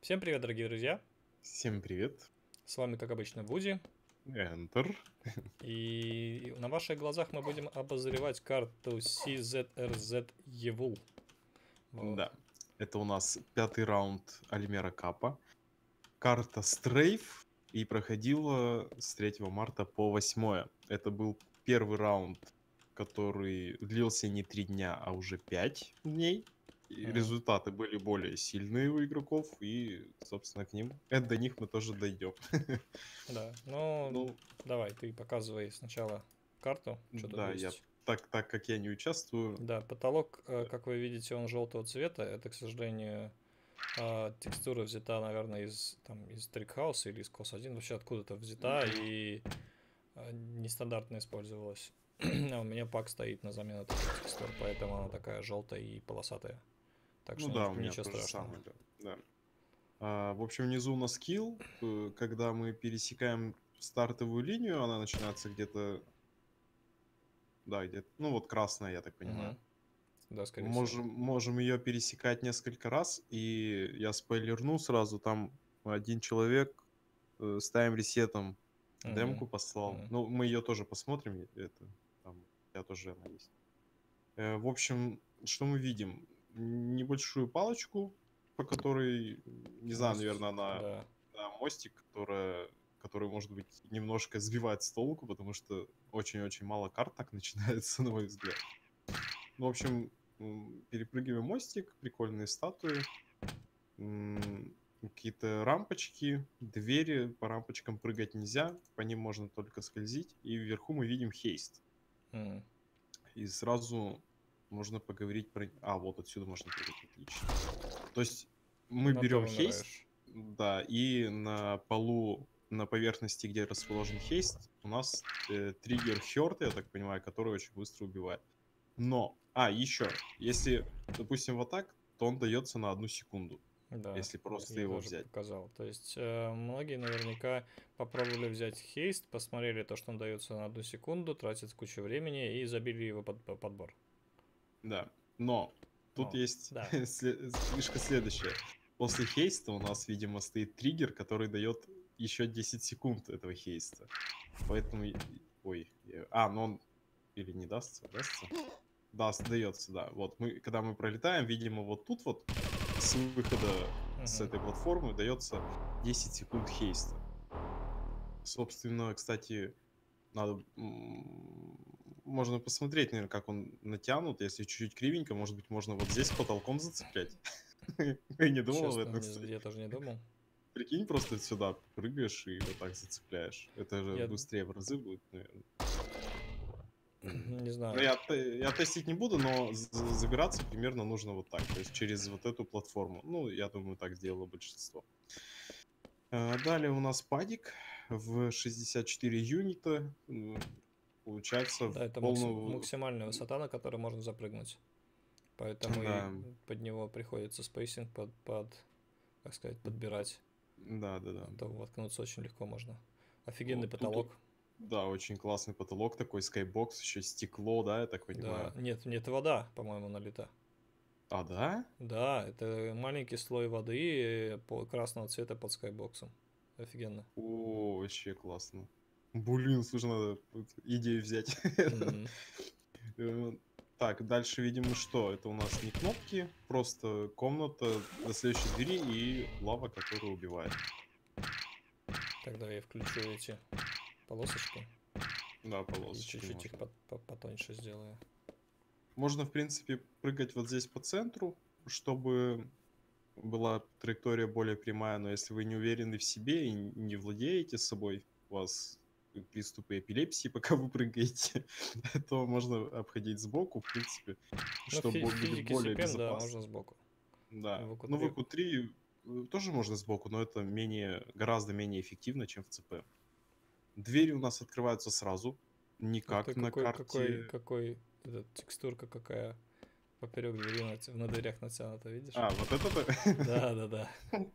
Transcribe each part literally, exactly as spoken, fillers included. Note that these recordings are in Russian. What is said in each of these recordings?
Всем привет, дорогие друзья! Всем привет. С вами, как обычно, Вуди. Enter. И на ваших глазах мы будем обозревать карту си зет эр зет Evil. Вот. Да, это у нас пятый раунд Альмера Капа. Карта Стрейф и проходила с третьего марта по восьмое. Это был первый раунд, который длился не три дня, а уже пять дней. И Мгм. результаты были более сильные у игроков, и, собственно, к ним, э, до них мы тоже дойдем. Да, ну, Ну, давай, ты показывай сначала карту, что тут да, я есть. так, так как я не участвую, Да, потолок, э, да. как вы видите, он желтого цвета. Это, к сожалению, а, текстура взята, наверное, из, там, из Трикхауса или из кос один. Вообще откуда-то взята и а, нестандартно использовалась. А у меня пак стоит на замену таких текстур, поэтому она такая желтая и полосатая. Так Ну что да, у ни- меня ничего то же страшного. самое, да. Да. А, в общем, внизу у нас скилл. э, Когда мы пересекаем стартовую линию, она начинается где-то, да, где-то, ну вот красная, я так понимаю. Мгм. Да, скорее всего. Можем, можем ее пересекать несколько раз, и я спойлерну сразу, там один человек э, с тайм-ресетом Мгм. демку послал. Мгм. Ну, мы ее тоже посмотрим, это, там, я тоже она есть. Э, в общем, что мы видим? Небольшую палочку, по которой, не знаю, Мостик, наверное, она, да. да, мостик, которая, который, может быть, немножко сбивает с толку, потому что очень-очень мало карт так начинается, на мой взгляд. Ну, в общем, м, перепрыгиваем мостик, прикольные статуи, м, какие-то рампочки, двери, по рампочкам прыгать нельзя, по ним можно только скользить, и вверху мы видим хейст. М. И сразу можно поговорить про... А, вот отсюда можно прыгать, отлично. То есть мы Но ты берем хейст, умираешь. да, и на полу, на поверхности, где расположен хейст, у нас э, триггер Хёрд, я так понимаю, который очень быстро убивает. Но, а, еще, если, допустим, вот так, то он дается на одну секунду, Да, если просто я его тоже взять. показал. То есть э, многие наверняка попробовали взять хейст, посмотрели то, что он дается на одну секунду, тратит кучу времени и забили его под под подбор. Да, но тут Но, есть да. сле- фишка следующая. После хейста у нас, видимо, стоит триггер, который дает еще десять секунд этого хейста. Поэтому... и- и- Ой. я- А, ну он... Или не дастся? Дастся? Даст, дается, да. Вот мы, когда мы пролетаем, видимо, вот тут вот с выхода с Мгм. этой платформы дается десять секунд хейста. Собственно, кстати, надо, м, можно посмотреть, наверное, как он натянут. Если чуть-чуть кривенько, может быть, можно вот здесь потолком зацеплять. Я не думал об Честно, этом, не з- кстати. я тоже не думал. Прикинь, просто сюда прыгаешь и вот так зацепляешь. Это же Я быстрее в разы будет, наверное. не Ну, знаю. я, те- я тестить не буду, но з- забираться примерно нужно вот так, то есть через вот эту платформу. Ну, я думаю, так сделало большинство. А, Далее у нас падик в шестьдесят четыре юнита. М, Получается, Да, в это максим- полную... максимальная высота, на которой можно запрыгнуть. Поэтому и Да, под него приходится спейсинг под, под, как сказать, подбирать. да, да, А да. то воткнуться очень легко можно. Офигенный Вот тут, потолок. вот, да, очень классный потолок такой, скайбокс, еще стекло, да, я так Да, понимаю. нет, нет, вода, по-моему, налита. А, да? Да, это маленький слой воды э, по красного цвета под скайбоксом. Офигенно. О, вообще классно. Блин, слушай, надо вот идею взять. М. Э, Так, дальше, видимо, что? Это у нас не кнопки, просто комната до следующей двери и лава, которая убивает. Тогда я включу эти полосочки Да, и полосочки чуть-чуть их можно. по- по- потоньше сделаю. Можно, в принципе, прыгать вот здесь по центру, чтобы была траектория более прямая, но если вы не уверены в себе и не владеете собой, у вас приступы эпилепсии, пока вы прыгаете, то можно обходить сбоку, в принципе, Ну, в что фи- в бо- будет физике более си пи эм, да, можно безопасно. сбоку. Да. В Ну, в q q три э, тоже можно сбоку, но это менее, гораздо менее эффективно, чем в ЦП. Двери у нас открываются сразу, не Ух ты, как на какой, какой, карте. какой, этот, текстурка какая поперек двери нат- на дверях натянута, видишь? А, вот это-то? Да, да, да.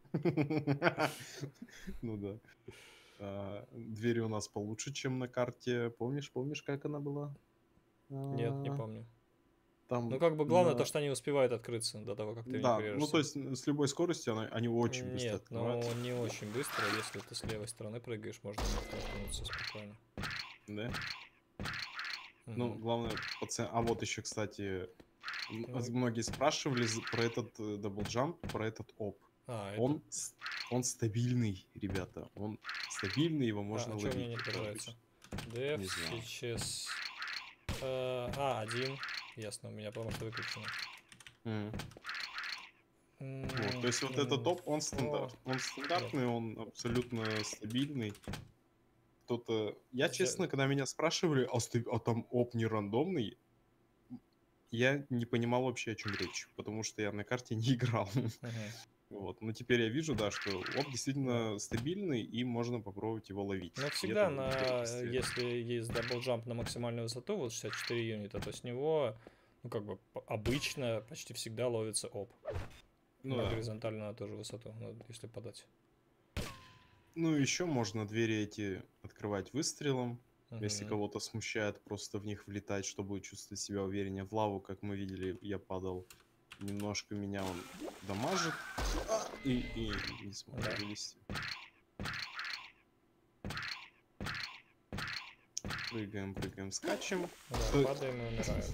Ну да. А, двери у нас получше, чем на карте. Помнишь, помнишь, как она была? Нет, не А, помню. Там Ну, как бы главное на... то, что они успевают открыться до того, как ты в них Да, ну то врежешься. есть н- с любой скоростью она- они очень быстро Нет, ну открываются. не очень быстро. Если ты с левой стороны прыгаешь, можно в них наткнуться спокойно. Да? Ну, Мгм. главное, пацан... А вот еще, кстати, м- Ну, многие спрашивали за- про этот даблджамп, про этот оп. а, это... Он, с- он стабильный, ребята. Он стабильный, его А, можно а что у меня ловить. не Это отображается? обычно. Def Не знаю. сейчас... э, а, один. Ясно, у меня потому что выключено. М. М, Вот, то есть вот этот топ, он Info... стандарт. Он Нет. стандартный, он абсолютно стабильный. Кто-то... Я, Взя- честно, когда меня спрашивали, а, ста- а там оп не рандомный, я не понимал вообще, о чем речь, потому что я на карте не играл. Мгм. Вот. Но теперь я вижу, да, что оп Да. действительно стабильный, и можно попробовать его ловить. Но И всегда, это будет на, быстрее. если есть даблджамп на максимальную высоту, вот шестьдесят четыре юнита, то с него, ну, как бы, п- обычно почти всегда ловится оп. Ну На да. горизонтальную на ту же высоту, ну, если подать. Ну, еще можно двери эти открывать выстрелом. Если Мгм. кого-то смущает, просто в них влетать, чтобы чувствовать себя увереннее. В лаву, как мы видели, я падал. Немножко меня он дамажит. А, И, и не смог Да, вылезти. Прыгаем, прыгаем, скачем. да, Э, падаем и умираем.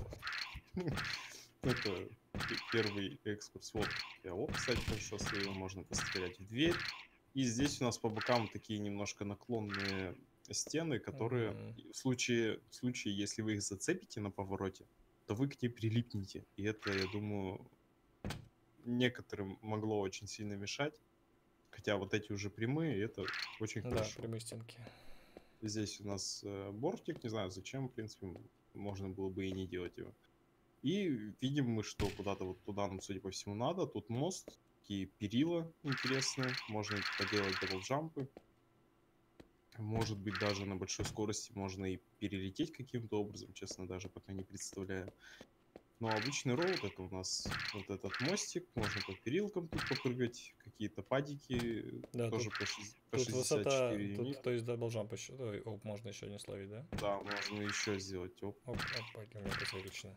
Это пе- первый экскурс. Вот я оп, кстати, хорошо слил. Можно пострелять в дверь. И здесь у нас по бокам такие немножко наклонные стены, которые Мгм. в случае, в случае, если вы их зацепите на повороте, то вы к ней прилипнете. И это, я думаю, некоторым могло очень сильно мешать. Хотя вот эти уже прямые, и это очень Да, хорошо. прямые стенки. Здесь у нас э, бортик, не знаю зачем, в принципе, можно было бы и не делать его. И видим мы, что куда-то вот туда нам, судя по всему, надо. Тут мост, такие перила интересные, можно поделать даблджампы. Может быть, даже на большой скорости можно и перелететь каким-то образом, честно, даже пока не представляю. Но обычный роут это у нас вот этот мостик, можно по перилкам тут попрыгать, какие-то падики, Да, тут, тоже по, шесть- по тут высота, шестьдесят четыре тут, юнита. то есть даблджамп еще, ой, оп, можно еще не словить, да? Да, можно еще сделать. Оп, Оп, оп, пойди, у меня опять выключено.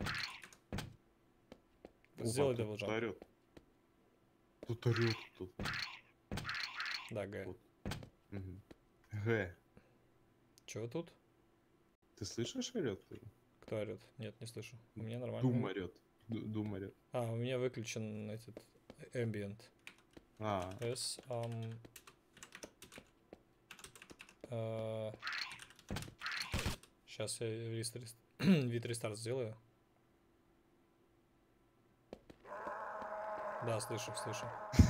опа, Сделай тут кто-то даблджамп. орет. Тут орет кто-то. Да, Г. Вот. Мгм. Г. Чего тут? Ты слышишь орет? Кто орет? Нет, не слышу. У меня Дум нормально. орет. Ду- Дум орет. А, у меня выключен этот ambient. А, S, um, сейчас я вид рест- вид рестарт сделаю. Да, слышу, слышу.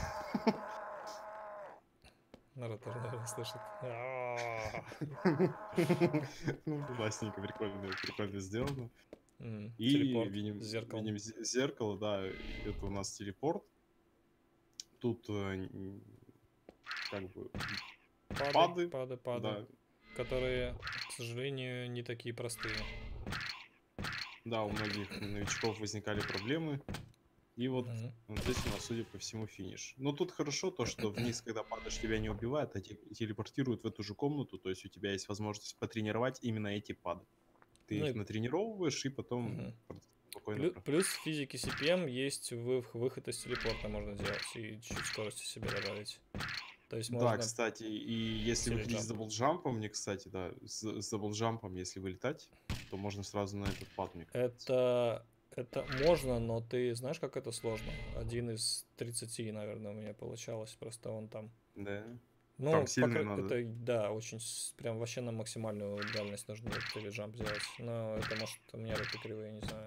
Народ тоже, наверное, слышит. А. ну, классненько, прикольно, прикольно сделано. М, И Телепорт видим, с зеркалом. видим зе- зеркало, да, это у нас телепорт. Тут э, н- как бы Пады, пады, пады, пады. да, Которые, к сожалению, не такие простые. да, у многих новичков возникали проблемы. И вот, Мгм. вот здесь у нас, судя по всему, финиш. Но тут хорошо то, что вниз, когда падаешь, тебя не убивает, а те- телепортируют в эту же комнату. То есть у тебя есть возможность потренировать именно эти пады. Ты Ну их и натренировываешь и потом мгм. пр- спокойно Плю- проходишь. плюс в физике си пи эм есть вы- выход из телепорта можно делать и чуть скорости себе добавить. То есть Да, можно кстати, и если выходить с теледжамп. даблджампом, мне, кстати, да, с, с даблджампом, если вылетать, то можно сразу на этот пад, мне кажется. Это, это можно, но ты знаешь, как это сложно? Один из тридцати, наверное, у меня получалось. Просто он там... Да. Там Ну, сильный покры- надо. это, да, очень, с- прям вообще на максимальную дальность нужно теледжамп сделать. Но это, может, у меня руки кривые, не знаю.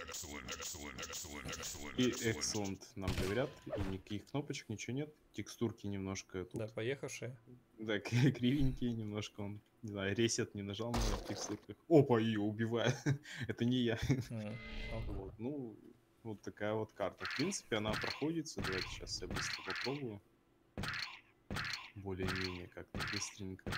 И excellent нам говорят, и никаких кнопочек, ничего нет. Текстурки немножко тут, Да, поехавшие. да, кри- кривенькие немножко. Он, не знаю, ресет не нажал на текстурках. Опа, ее убивает. Это не я. М, ок. Вот, ну, вот такая вот карта. В принципе, она проходится. Давайте сейчас я быстро попробую. Более-менее как-то быстренько.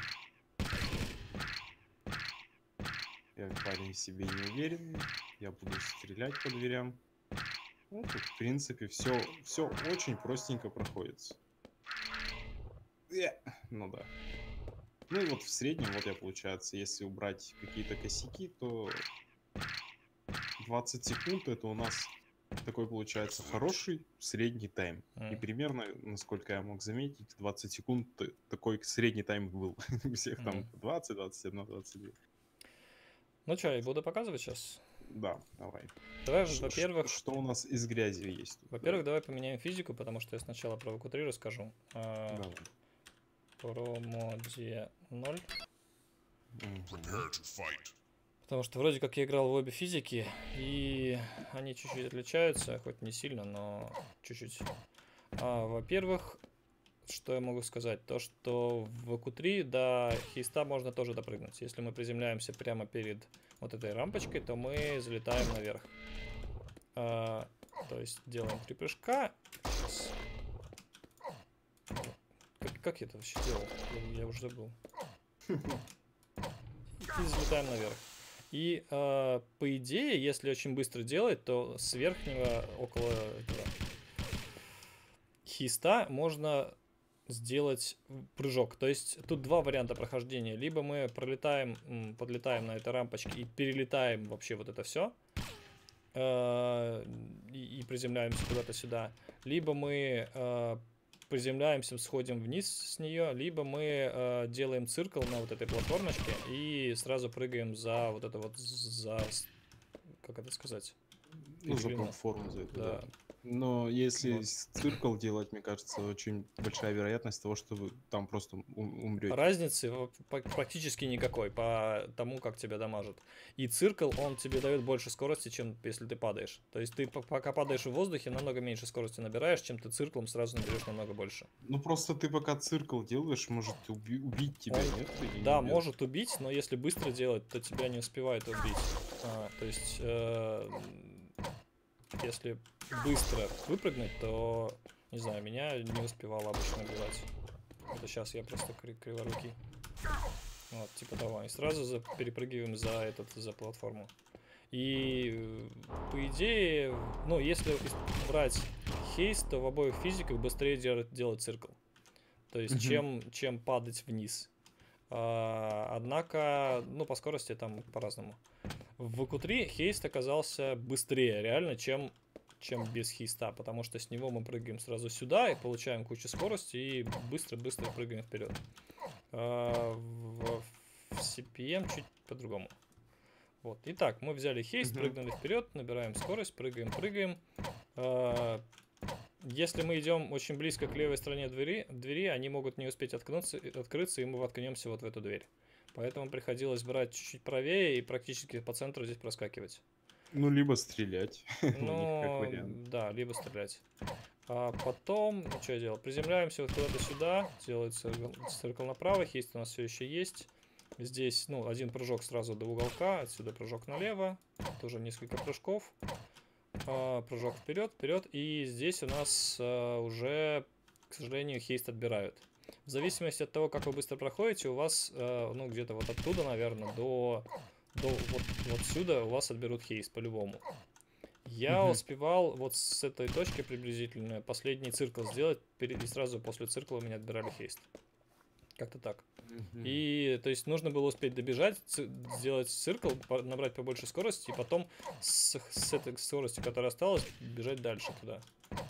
Я парень в себе не уверен. Я буду стрелять по дверям. Ну, тут, в принципе, все, все очень простенько проходится. Э, Ну да. Ну и вот в среднем, вот я, получается, если убрать какие-то косяки, то двадцать секунд это у нас такой получается хороший средний тайм. Mm. И примерно, насколько я мог заметить, двадцать секунд такой средний тайм был. У всех mm. там двадцать, двадцать один, двадцать два. Ну что, я буду показывать сейчас? Да, давай. Давай, во-первых... Что у нас из грязи есть? Во-первых, давай поменяем физику, потому что я сначала про ви кью три расскажу. Давай. Про моде ноль. Mm-hmm. Потому что вроде как я играл в обе физики, и они чуть-чуть отличаются, хоть не сильно, но чуть-чуть. А, во-первых, что я могу сказать? То, что в ви кью три до хейста можно тоже допрыгнуть. Если мы приземляемся прямо перед вот этой рампочкой, то мы залетаем наверх. А, то есть делаем три прыжка. Как, как я это вообще делал? Я, я уже забыл. И залетаем наверх. И э, по идее, если очень быстро делать, то с верхнего около этого хиста можно сделать прыжок. То есть тут два варианта прохождения. Либо мы пролетаем, подлетаем на этой рампочке и перелетаем вообще вот это все. Э, и, и приземляемся куда-то сюда. Либо мы э, приземляемся, сходим вниз с нее, либо мы э, делаем циркл на вот этой платформочке и сразу прыгаем за вот это вот, за, как это сказать? Ну, за платформу, за это, да. да. Но если вот. циркл делать, мне кажется, очень большая вероятность того, что вы там просто умрете. Разницы практически никакой по тому, как тебя дамажат. И циркл, он тебе дает больше скорости, чем если ты падаешь. То есть ты пока падаешь в воздухе, намного меньше скорости набираешь, чем ты цирклом сразу наберешь намного больше. Ну просто ты пока циркл делаешь, может уби- убить тебя, он, нет? Да, не может убить, но если быстро делать, то тебя не успевает убить. А, то есть... Э- Если быстро выпрыгнуть, то, не знаю, меня не успевало обычно убивать. Это сейчас я просто кри- криворукий. Вот, типа того. И сразу за, перепрыгиваем за этот, за платформу. И, по идее, ну, если брать хейст, то в обоих физиках быстрее делать, делать циркл. То есть, mm-hmm. чем, чем падать вниз. А, однако, ну, по скорости там по-разному. В ви кью три хейст оказался быстрее, реально, чем, чем без хейста, потому что с него мы прыгаем сразу сюда и получаем кучу скорости и быстро-быстро прыгаем вперед. А, в, в си пи эм чуть по-другому. Вот. Итак, мы взяли хейст, mm-hmm. прыгнули вперед, набираем скорость, прыгаем, прыгаем. А, если мы идем очень близко к левой стороне двери, двери, они могут не успеть откнуться, открыться, и мы воткнемся вот в эту дверь. Поэтому приходилось брать чуть-чуть правее и практически по центру здесь проскакивать. Ну, либо стрелять. Ну, да, либо стрелять. А потом, ну, что я делал? Приземляемся вот куда-то сюда, делается циркл направо, хейст у нас все еще есть. Здесь, ну, один прыжок сразу до уголка, отсюда прыжок налево, тоже несколько прыжков. А, прыжок вперед, вперед, и здесь у нас а, уже, к сожалению, хейст отбирают. В зависимости от того, как вы быстро проходите, у вас, э, ну, где-то вот оттуда, наверное, до, до вот, вот сюда у вас отберут хейст по-любому. Я угу. успевал вот с этой точки приблизительно последний циркл сделать, и сразу после циркла у меня отбирали хейст. Как-то так. Угу. И, то есть, нужно было успеть добежать, сделать циркл, набрать побольше скорости, и потом с, с этой скоростью, которая осталась, бежать дальше туда.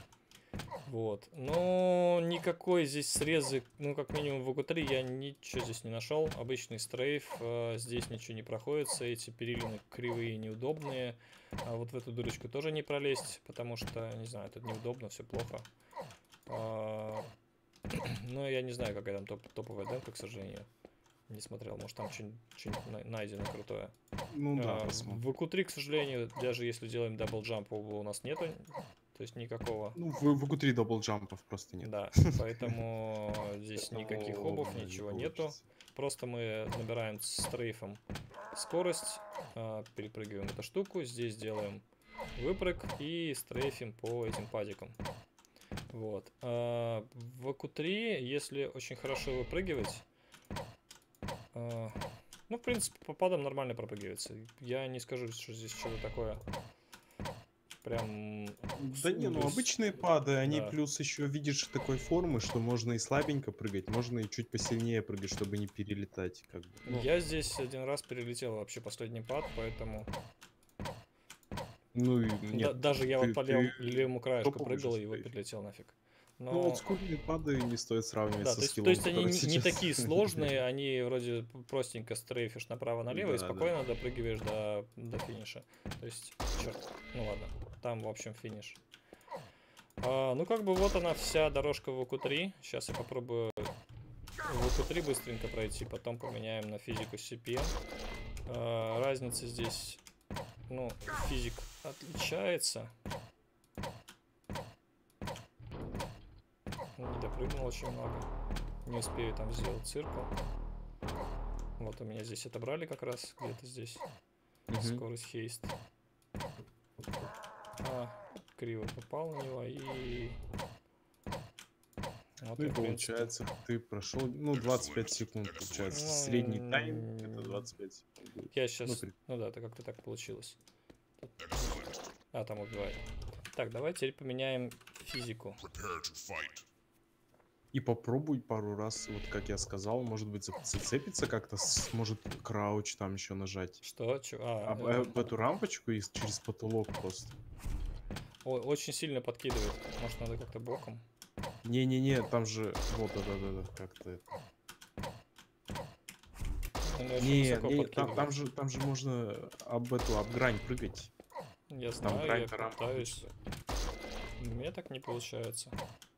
Вот. Но никакой здесь срезы, ну, как минимум в ви кью три я ничего здесь не нашел. Обычный стрейф, э, здесь ничего не проходится, эти перилины кривые и неудобные. А вот в эту дырочку тоже не пролезть, потому что, не знаю, это неудобно, все плохо. А, ну, я не знаю, какая там топ топовая демка, к сожалению. Не смотрел, может там что-нибудь найдено крутое. Ну да, а, посмотрим. В ви кью три, к сожалению, даже если делаем дабл-джамп, у нас нету. То есть никакого... Ну, в ви кью три дабл-джампов просто нет. Да, поэтому здесь никаких обув, ничего нету. Просто мы набираем стрейфом скорость, перепрыгиваем эту штуку, здесь делаем выпрыг и стрейфим по этим падикам. Вот. В ви кью три, если очень хорошо выпрыгивать, ну, в принципе, по падам нормально пропрыгивается. Я не скажу, что здесь что-то такое... Прям... Да не, ну обычные пады, они да. Плюс еще видишь такой формы, что можно и слабенько прыгать, можно и чуть посильнее прыгать, чтобы не перелетать. Как бы. Ну. Я здесь один раз перелетел вообще последний пад, поэтому Ну, и Да- нет, даже я ты, вот по ты левому, левому краешку топовый же прыгал, и его стоишь. перелетел нафиг. Ну, Но, олдскульные пады не стоит сравнивать да, со то есть, то скиллом, есть они который не, не сейчас такие сложные, есть. они вроде п- простенько стрейфишь направо-налево и Да, да. спокойно допрыгиваешь до, до финиша. То есть, черт, ну ладно, там, в общем, финиш. А, ну, как бы вот она вся дорожка в ОКУ три. Сейчас я попробую в ОКУ три быстренько пройти, потом поменяем на физику си пи эм. А, разница здесь, ну, физик отличается. Не допрыгнул очень много. Не успею там сделать циркл. Вот у меня здесь отобрали как раз, где-то здесь. Мгм. Скорость хейст. А, криво попал на него и... Вот Ну и я, в принципе... получается, ты прошел, ну, двадцать пять секунд, получается. Ну, Средний тайм это м, двадцать пять секунд будет. я Ну, сейчас... при- Ну да, это как-то так получилось. Тут- А, там убивает. Так, давай теперь поменяем физику. И попробуй пару раз, вот как я сказал, может быть, за- зацепиться как-то, сможет крауч там еще нажать. Что? Чё? А, Об, э, об эту рампочку и с- через потолок просто. о- очень сильно подкидывает. Может, надо как-то боком? Не-не-не, там же, вот, да-да-да, как-то это. Он очень Не, высоко не, там, подкидывает. там же, там же можно об эту, об грань прыгать. Я Там знаю, я грань-то рампа пытаюсь. обычно. У меня так не получается.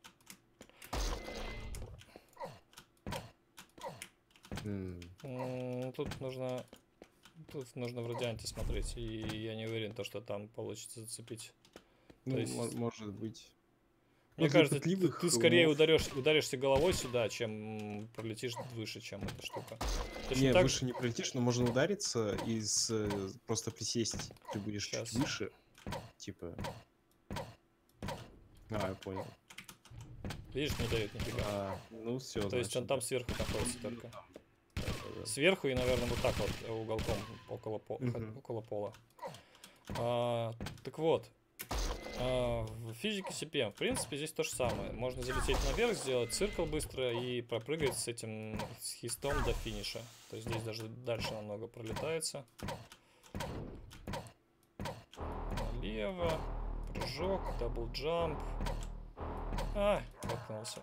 М, М, Тут нужно... Тут нужно в радианте смотреть, и я не уверен, то, что там получится зацепить. Ну, есть- мо- может быть. Мне Ну, для кажется, ты, пытливых ты скорее умов- ударишь, ударишься головой сюда, чем пролетишь выше, чем эта штука. Точно Не, так выше не пролетишь, но можно удариться и с, э, просто присесть. Ты будешь Щас. чуть выше. Типа. А, я понял. видишь, не дает нифига. А, ну все, То есть он там сверху находится Ну, только. там. Да-да-да. Сверху и, наверное, вот так вот э, уголком около, по- Мгм. около пола. А, так вот. А, в физике си пи эм, в принципе, здесь то же самое. Можно залететь наверх, сделать циркл быстро и пропрыгать с этим с хистом до финиша. То есть здесь даже дальше намного пролетается. Налево. Прыжок, дабл джамп. А, воткнулся.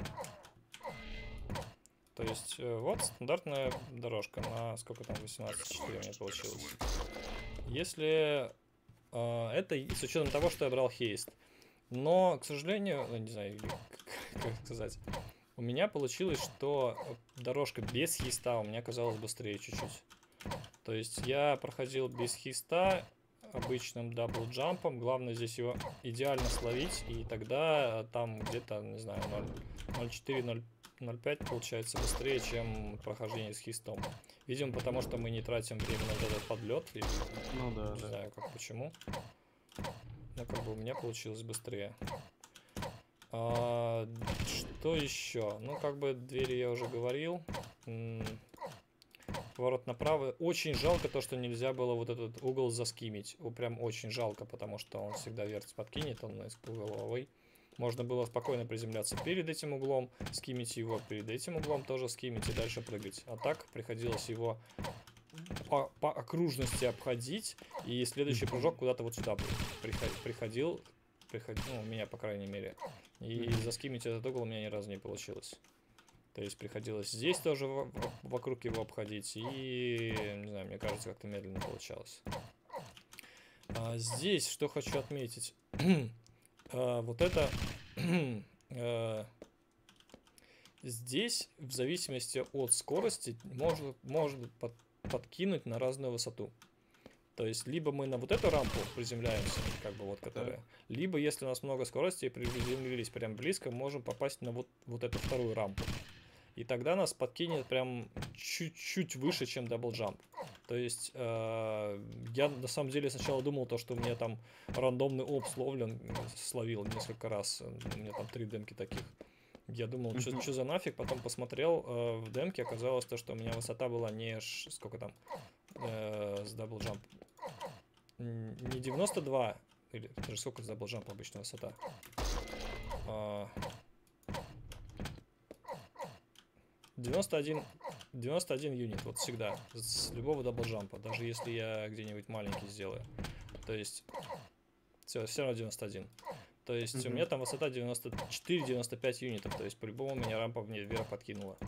То есть э, вот стандартная дорожка на сколько там, восемнадцать четыре у меня получилось. Если э, это и с учетом того, что я брал хейст. Но, к сожалению, ну, не знаю, или как, как сказать, у меня получилось, что дорожка без хейста у меня оказалась быстрее чуть-чуть. То есть я проходил без хейста обычным дабл-джампом. Главное здесь его идеально словить, и тогда там где-то, не знаю, ноль четыре ноль пять получается быстрее, чем прохождение с хистом. Видимо, потому что мы не тратим время на этот подлет, или Ну да, не да. знаю как почему. Но как бы у меня получилось быстрее. А, что еще? Ну, как бы двери я уже говорил. М, Поворот направо. Очень жалко то, что нельзя было вот этот угол заскимить. О, прям очень жалко, потому что он всегда вверх подкинет, он из головой. Можно было спокойно приземляться перед этим углом, скимить его, перед этим углом тоже скимить и дальше прыгать. А так приходилось его по, по окружности обходить, и следующий прыжок куда-то вот сюда приходил, приходил, приходил, ну, у меня, по крайней мере. И заскимить этот угол у меня ни разу не получилось. То есть приходилось здесь тоже в- в- вокруг его обходить, и, не знаю, мне кажется, как-то медленно получалось. А здесь, что хочу отметить. А, вот это... а, здесь, в зависимости от скорости, может, может под, подкинуть на разную высоту. То есть, либо мы на вот эту рампу приземляемся, как бы вот которая, либо, если у нас много скорости и приземлились прям близко, можем попасть на вот, вот эту вторую рампу. И тогда нас подкинет прям чуть-чуть выше, чем даблджамп. То есть э, я на самом деле сначала думал, то, что у меня там рандомный оп словлен, словил несколько раз. У меня там три демки таких. Я думал, что Мгм. за нафиг, потом посмотрел э, в демке, оказалось то, что у меня высота была не ш- сколько там э, с даблджамп. Н- Не девяносто два, или даже сколько с даблджамп обычно высота. А, девяносто один, девяносто один юнит, вот всегда, с любого даблджампа, даже если я где-нибудь маленький сделаю. То есть Все, все равно девяносто один. То есть Мгм. у меня там высота девяносто четыре — девяносто пять юнитов. То есть по-любому меня рампа мне вверх подкинула.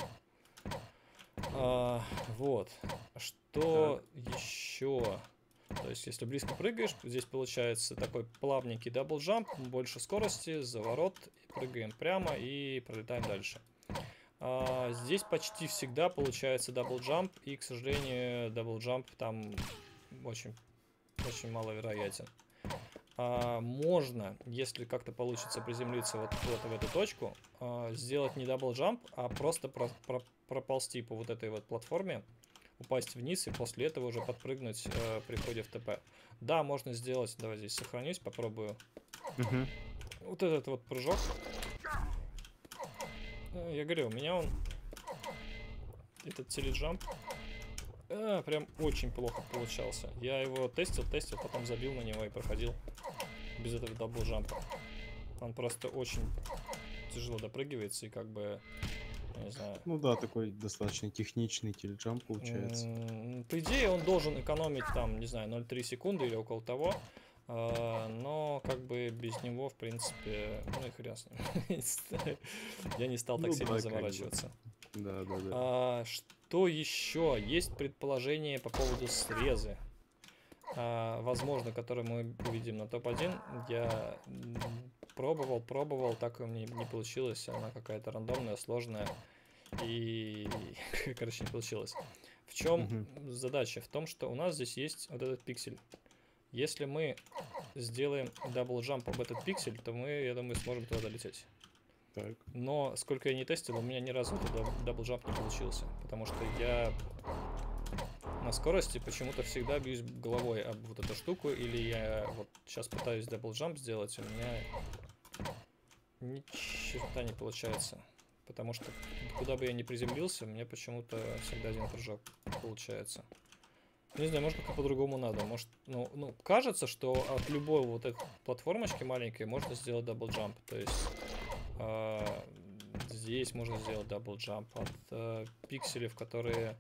А, вот. Что еще? То есть если близко прыгаешь, здесь получается такой плавненький даблджамп, больше скорости, заворот, прыгаем прямо и пролетаем дальше. А, здесь почти всегда получается даблджамп, и, к сожалению, даблджамп там очень, очень маловероятен. А, можно, если как-то получится приземлиться вот, вот в эту точку, а, сделать не даблджамп, а просто про, про, проползти по вот этой вот платформе, упасть вниз и после этого уже подпрыгнуть э, при входе в ТП. Да, можно сделать, давай здесь сохранюсь, попробую. Мгм. Вот этот вот прыжок. Э, Я говорю, у меня он, этот теледжамп, э, прям очень плохо получался. Я его тестил, тестил, потом забил на него и проходил без этого даблджампа. Он просто очень тяжело допрыгивается и как бы, я не знаю. Ну да, такой достаточно техничный теледжамп получается. М, По идее, он должен экономить там, не знаю, ноль целых три секунды или около того. А, Но как бы без него, в принципе, ну и хрен с ним. Я не стал так Ну сильно да, как бы. заморачиваться. Да, да, да. А, Что еще? Есть предположение по поводу срезы. А, Возможно, который мы увидим на топ один. Я м, пробовал, пробовал, так у меня не получилось. Она какая-то рандомная, сложная. И, короче, не получилось. В чем Мгм. задача? В том, что у нас здесь есть вот этот пиксель. Если мы сделаем даблджамп об этот пиксель, то мы, я думаю, сможем туда долететь. Так. Но сколько я не тестил, у меня ни разу этот даб- даблджамп не получился. Потому что я на скорости почему-то всегда бьюсь головой об вот эту штуку. Или я вот сейчас пытаюсь даблджамп сделать, у меня ни черта не получается. Потому что куда бы я ни приземлился, мне почему-то всегда один прыжок получается. Не знаю, может как-то по-другому надо. Может, ну, ну, кажется, что от любой вот этой платформочки маленькой можно сделать даблджамп. То есть а, здесь можно сделать даблджамп. От а, пикселей, в которые...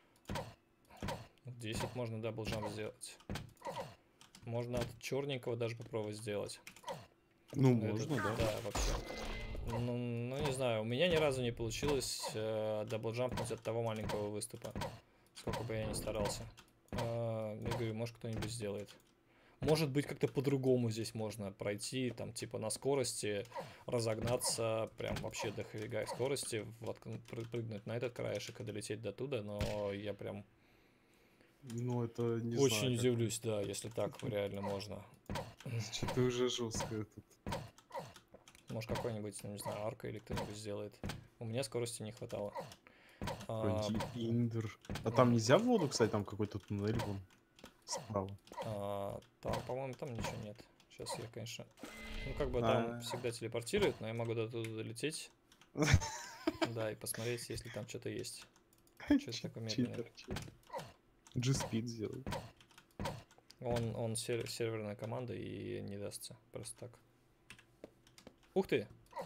Здесь вот можно даблджамп сделать. Можно от черненького даже попробовать сделать. Ну, Ну, можно, это- да. Да, вообще. Ну, ну, не знаю, у меня ни разу не получилось э, даблджампнуть от того маленького выступа. Сколько бы я ни старался. Э, я говорю, может кто-нибудь сделает. Может быть, как-то по-другому здесь можно пройти, там, типа на скорости, разогнаться, прям вообще до дофига скорости, воткнуть, пры- прыгнуть на этот краешек и долететь до туда, но я прям Ну, это не очень знаю, как. удивлюсь, да, если так реально можно. Что-то уже жесткое тут. Может, какой-нибудь, ну, не знаю, арка или кто-нибудь сделает. У меня скорости не хватало. А, Вроде Индер. А там нельзя в воду, кстати, там какой-то туннель вон справа. а, там, по-моему, там ничего нет. Сейчас я, конечно... Ну, как бы А. там всегда телепортирует, но я могу до туда долететь. Да, и посмотреть, если там что-то есть. Что-то такое медленное. Читер, читер. G-Speed сделай. Он, он сер- серверная команда и не дастся. Просто так. Ух ты!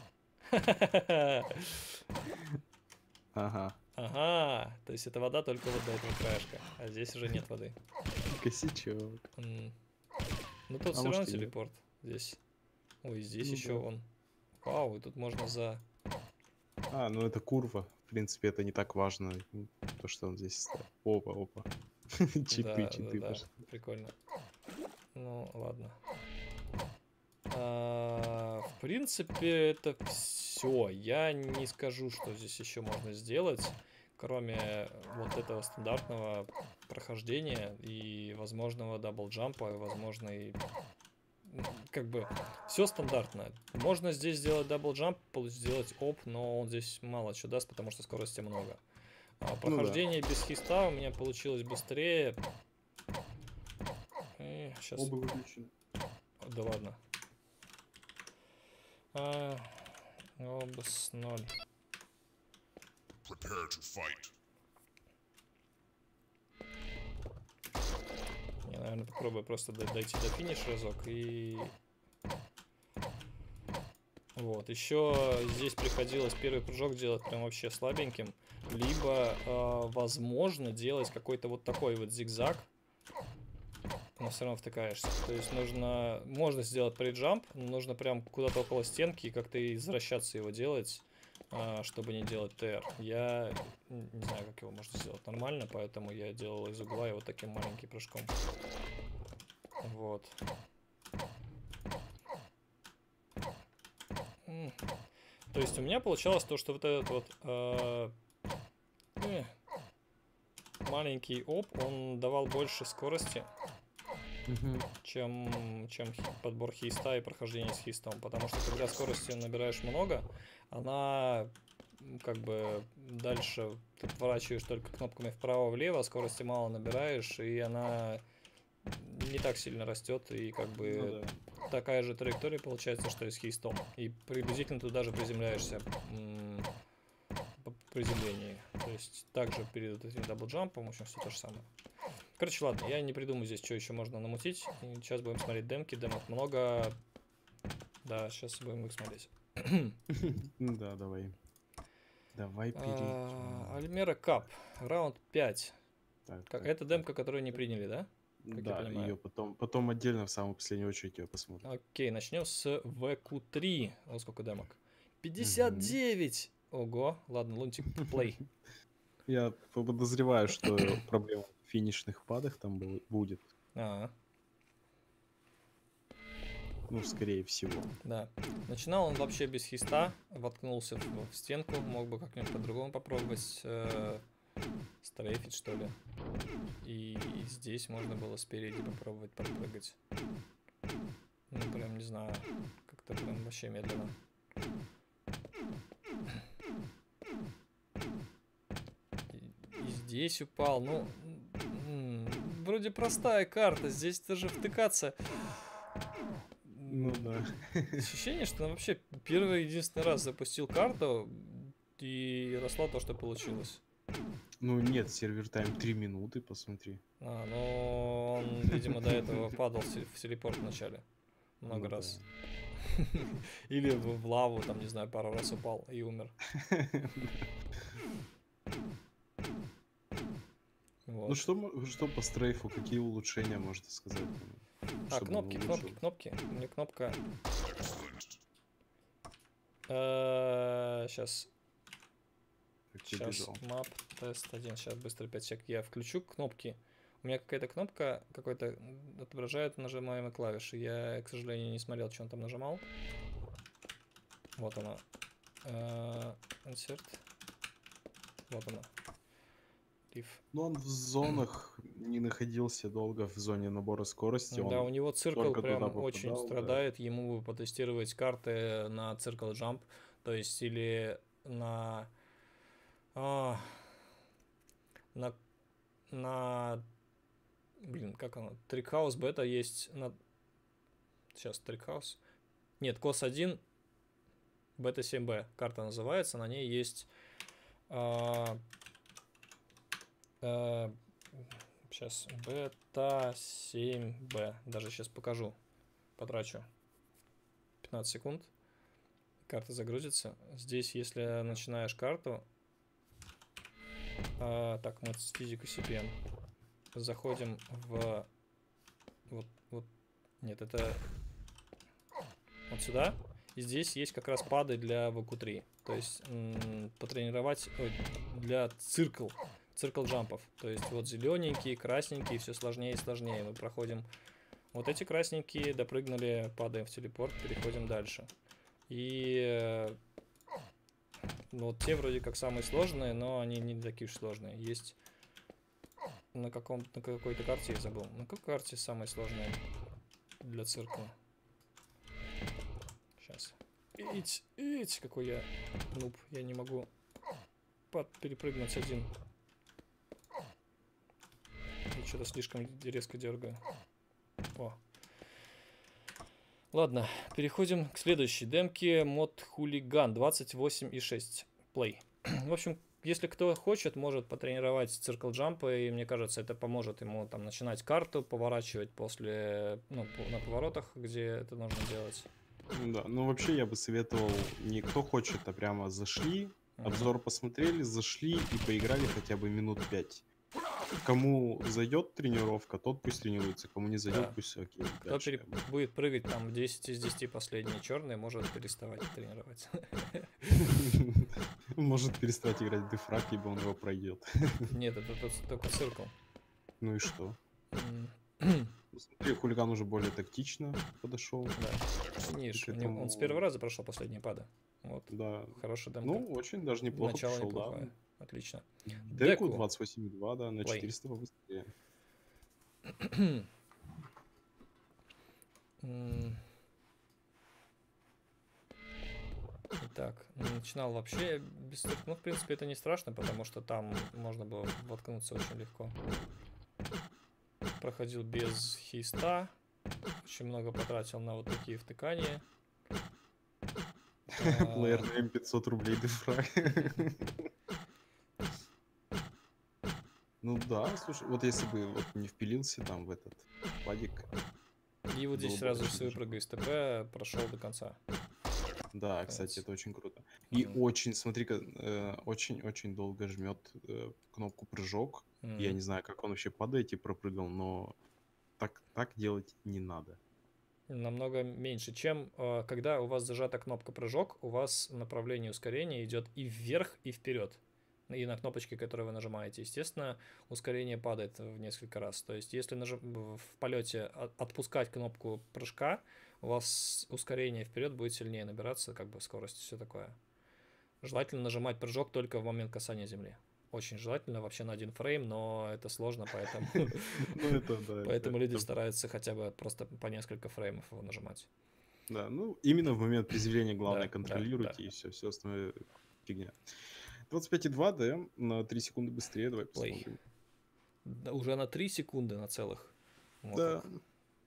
Ага. Ага, то есть это вода только вот до этого краешка, а здесь уже нет воды. Косячок. М. Ну тут А все равно может и нет. телепорт. Здесь. Ой, здесь Ну еще да. он. Вау, и тут можно за... А, ну это курва. В принципе, это не так важно. м, То, что он здесь стоит. Опа, опа. Читы, Да, читы да, пошли. да, прикольно. Ну, ладно. А, в принципе, это все. Я не скажу, что здесь еще можно сделать, кроме вот этого стандартного прохождения и возможного даблджампа, и возможно и м, как бы все стандартно. Можно здесь сделать даблджамп, пол- сделать оп, но он здесь мало чего даст, потому что скорости много. А, Ну да. прохождение без хиста у меня получилось быстрее. Сейчас. Оба выключены. Да ладно. А, обс ноль. Prepare to fight. Я, наверное, попробую просто д- дойти до финиша разок и... Вот, еще здесь приходилось первый прыжок делать прям вообще слабеньким, либо, э, возможно, делать какой-то вот такой вот зигзаг, но все равно втыкаешься. То есть нужно, можно сделать преджамп, но нужно прям куда-то около стенки и как-то извращаться его делать, а, чтобы не делать ТР. Я не знаю, как его можно сделать нормально, поэтому я делал из угла его таким маленьким прыжком. Вот. То есть у меня получалось то, что вот этот вот э, э, маленький оп, он давал больше скорости, Мгм. чем, чем хи- подбор хиста и прохождение с хистом. Потому что когда скорости набираешь много, она м, как бы дальше ты поворачиваешь только кнопками вправо-влево, скорости мало набираешь, и она не так сильно растет, и как Ну бы да. такая же траектория получается, что и с хистом. И приблизительно ты даже приземляешься м, по приземлении. То есть также перед вот этим даблджампом, в общем, все то же самое. Короче, ладно, я не придумаю здесь, что еще можно намутить. И сейчас будем смотреть демки, демок много. Да, сейчас будем их смотреть. Ну да, давай. Давай А, перейдем. Альмера Кап, раунд пять. Так, Как- так, Это так. демка, которую не приняли, да? Как я Да, понимаю. ее потом, потом отдельно в самую последнюю очередь ее посмотрим. Окей, начнем с вэ ку три. Вот сколько демок. пятьдесят девять! Ого, ладно, Лунтик, плей. Я подозреваю, что проблема в финишных падах там бу- будет. А, Ну, скорее всего. да. Начинал он вообще без хиста, воткнулся в, в стенку, мог бы как-нибудь по-другому попробовать э, стрейфить, что ли. И, здесь можно было спереди попробовать пропрыгать. Ну, прям не знаю, как-то прям вообще медленно. И, и здесь упал, ну, м, вроде простая карта, здесь даже втыкаться. Ну да. Ощущение, что он вообще первый единственный раз запустил карту и росла то, что получилось. Ну нет, сервер тайм три минуты, посмотри. А, ну он, видимо, до этого падал в теле- в телепорт вначале. Много Ну да. раз. Или в, в лаву, там, не знаю, пару раз упал и умер. Ну Вот. что, мо- что по стрейфу, какие улучшения можете сказать? А, Чтобы он кнопки, кнопки, улучшился? кнопки. У меня кнопка. Сейчас. Как я Сейчас бежал. map тест один. Сейчас быстро пять сек. Я включу кнопки. У меня какая-то кнопка какой-то м, отображает нажимаемые клавиши. Я, к сожалению, не смотрел, что он там нажимал. Вот она. Э, Insert. Вот она. Div. Ну он в зонах не находился долго, в зоне набора скорости. Да, Он у него циркл только туда прям очень попадал, да. страдает. Ему бы потестировать карты на циркл jump. То есть или на... а, на... на... Блин, как оно? Трикхаус бета есть на... Сейчас, Трикхаус. Нет, кос один, бета семь бэ. Карта называется. На ней есть... а, а, сейчас, бета семь бэ. Даже сейчас покажу. Потрачу пятнадцать секунд. Карта загрузится. Здесь, если начинаешь карту... а, так, мы с физику си пи эм. Заходим в... Вот, вот... Нет, это... Вот сюда. И здесь есть как раз пады для вэ ку три. То есть м, потренировать... Ой, для циркл. Циркл джампов. То есть вот зелененькие, красненькие, все сложнее и сложнее. Мы проходим... Вот эти красненькие, допрыгнули, падаем в телепорт, переходим дальше. И... э, ну, вот те вроде как самые сложные, но они не такие уж сложные. Есть... На, каком, на какой-то карте я забыл. На какой карте самая сложная для циркла? Сейчас. Ить, ить, какой я нуб. Я не могу под перепрыгнуть один. Я что-то слишком резко дергаю. О. Ладно, переходим к следующей демке. Мод хулиган двадцать восемь и шесть. Play. В общем, если кто хочет, может потренировать циркл джампы, и мне кажется, это поможет ему там начинать карту, поворачивать после, ну, на поворотах, где это нужно делать. Да, ну вообще я бы советовал не кто хочет, а прямо зашли, обзор посмотрели, зашли и поиграли хотя бы минут пять. кому зайдет тренировка, тот пусть тренируется, кому не зайдет, Да. пусть окей. Кто дальше пере- как бы. будет прыгать там десять из десяти последние черные, может переставать тренировать. Может перестать играть в дефраг, ибо он его пройдет. Нет, это тут только циркл. Ну и что? М, Ну, смотри, хулиган уже более тактично подошел. Да. Ниш, к у него- он с этому- первого раза прошел последние пады. Вот. Да. Хороший демка. Ну, очень даже неплохо Начало пошел, неплохое. да. Отлично. Деку Деку. двадцать восемь и два, да, на Плей. четыреста побыстрее. М. Итак, начинал вообще без цирка. Ну, в принципе, это не страшно, потому что там можно было воткнуться очень легко. Проходил без хейста. Очень много потратил на вот такие втыкания. Плеер А, на эм пятьсот рублей дефраг. Ну да, слушай, вот если бы вот не впилился там в этот падик, И вот здесь было бы сразу очень с даже выпрыга из ТП прошел до конца. да, кстати, Конец. это очень круто. И Мгм. очень, смотри-ка, э, очень-очень долго жмет э, кнопку прыжок. Я М. не знаю, как он вообще падает и пропрыгал, но так, так делать не надо. Намного меньше, чем э, когда у вас зажата кнопка прыжок, у вас направление ускорения идет и вверх, и вперед. И на кнопочке, которую вы нажимаете, естественно, ускорение падает в несколько раз. То есть, если нажим- в полете от- отпускать кнопку прыжка, у вас ускорение вперед будет сильнее набираться, как бы скорость, все такое. Желательно нажимать прыжок только в момент касания земли. Очень желательно, вообще на один фрейм, но это сложно, поэтому, Ну это да. поэтому люди это- стараются хотя бы просто по несколько фреймов его нажимать. Да, ну именно в момент приземления главное Да, да, контролируйте да. и все, все остальное фигня. двадцать пять и два, да, на три секунды быстрее, давай Плей. посмотрим. Да, уже на три секунды на целых. Вот Да, как.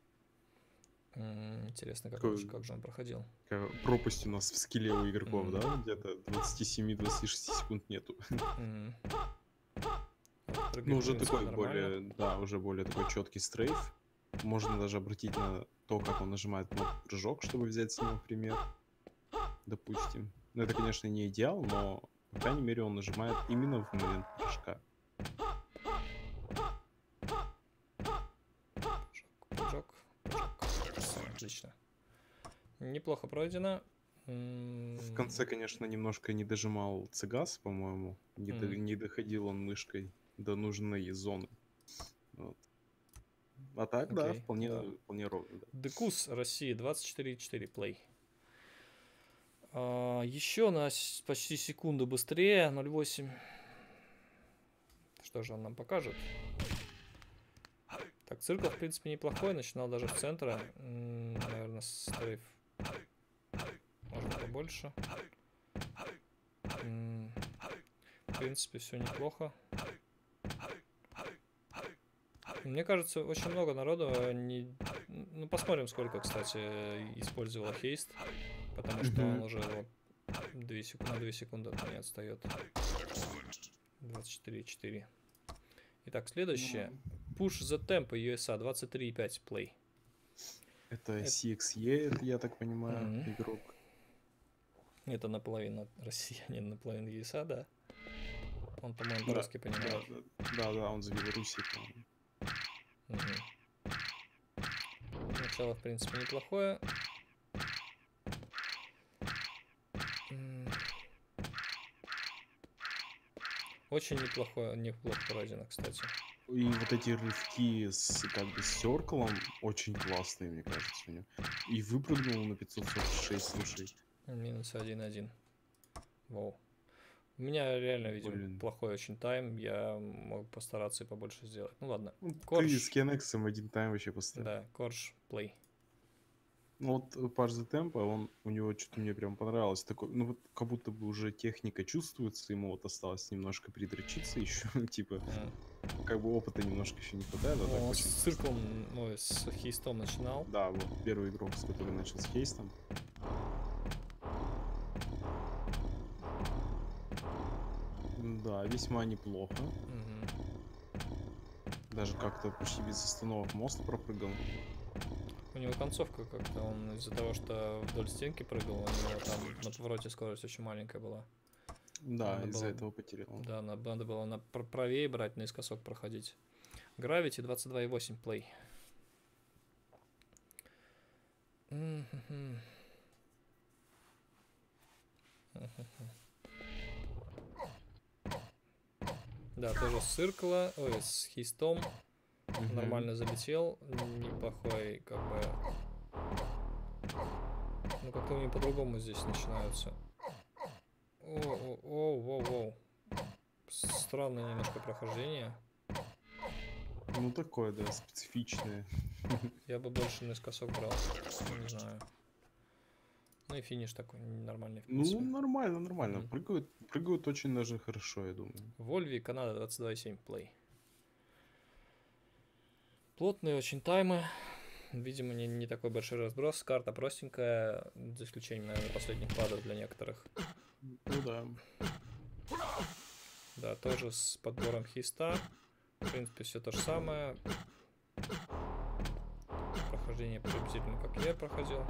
М, Интересно, как, Такой- он, как же он проходил. такая пропасть у нас в скилле у игроков, Мгм. да, где-то двадцать семь - двадцать шесть секунд нету. М. Прыгает, Ну, в уже принципе, такой нормально. более, да, уже более такой четкий стрейф. Можно даже обратить на то, как он нажимает кнопку прыжок, чтобы взять с него пример. Допустим. Ну, это, конечно, не идеал, но, по крайней мере, он нажимает именно в момент прыжка. Прыжок, прыжок. Всё, отлично. Неплохо пройдено. М, В конце, конечно, немножко не дожимал Цигас, по-моему. Не, до- Мгм. не доходил он мышкой до нужной зоны. Вот. А так, да, Окей, вполне, да. вполне ровно. Да. Декус России двадцать четыре четыре плей. А, еще на с- почти секунду быстрее, ноль восемь. Что же он нам покажет? Так, циркл, в принципе, неплохой. Начинал даже в центре. М, Наверное, стрейф можно побольше. М, В принципе, все неплохо. Мне кажется, очень много народу не... Ну, посмотрим, сколько, кстати, использовал хейст. Потому что он Мгм. уже вот две секунды, на две секунды от меня отстает. двадцать четыре четыре. Итак, следующее. Push the Tempo ю эс эй двадцать три пять плей. Это Это- си экс и, это, я так понимаю, Мгм. игрок. Это наполовину россиянин, наполовину ю эс эй, да? Он, по-моему, Да, по-русски да, понимает. да, да, да, он с Белоруссии, по-моему. Мгм. Начало, в принципе, неплохое. М. Очень неплохое, неплохо пройдено, кстати. И вот эти рывки с, как бы, с серклом очень классные, мне кажется, у него. И выпрыгнул на пятьсот сорок шесть, слушай. Минус один один. Воу. У меня реально, видимо, Блин. плохой очень тайм. Я мог постараться и побольше сделать. Ну ладно. Ну, ты Корж. с Кенексом один тайм вообще поставил. Да, Корж, плей. Ну вот Паш за темпа, он, у него что-то мне прям понравилось. Такой, ну вот как будто бы уже техника чувствуется, ему вот осталось немножко придрочиться еще, типа, М. как бы опыта немножко еще не хватает, а так Он очень с классно. цирком, ну, с хейстом начинал. Да, вот первый игрок, с который начал с хейстом. Да, весьма неплохо. Мгм. Даже как-то почти без остановок мост пропрыгал. У него концовка как-то, он из-за того, что вдоль стенки прыгал, у него там на повороте скорость очень маленькая была. Да, Надо из-за было- этого потерял. Да, на- надо было на пр- правее брать, наискосок проходить. Gravity двадцать два и восемь плей. Мгм. Мгм. Да, тоже с циркла, ой, с хистом. Мгм. Нормально залетел. Неплохой, как бы. Ну, как-то они по-другому здесь начинаются. О, о, о, воу, воу. Странное немножко прохождение. Ну, такое, да, специфичное. Я бы больше наискосок брал. Не знаю. Ну и финиш такой нормальный, в Ну, принципе. нормально, нормально. Мгм. Прыгают, прыгают очень даже хорошо, я думаю. Вольви, Канада двадцать два и семь плей. Плотные очень таймы. Видимо, не, не такой большой разброс. Карта простенькая, за исключением, наверное, последних падов для некоторых. Ну да. Да, тоже с подбором хиста. В принципе, все то же самое. Прохождение приблизительно как я проходил.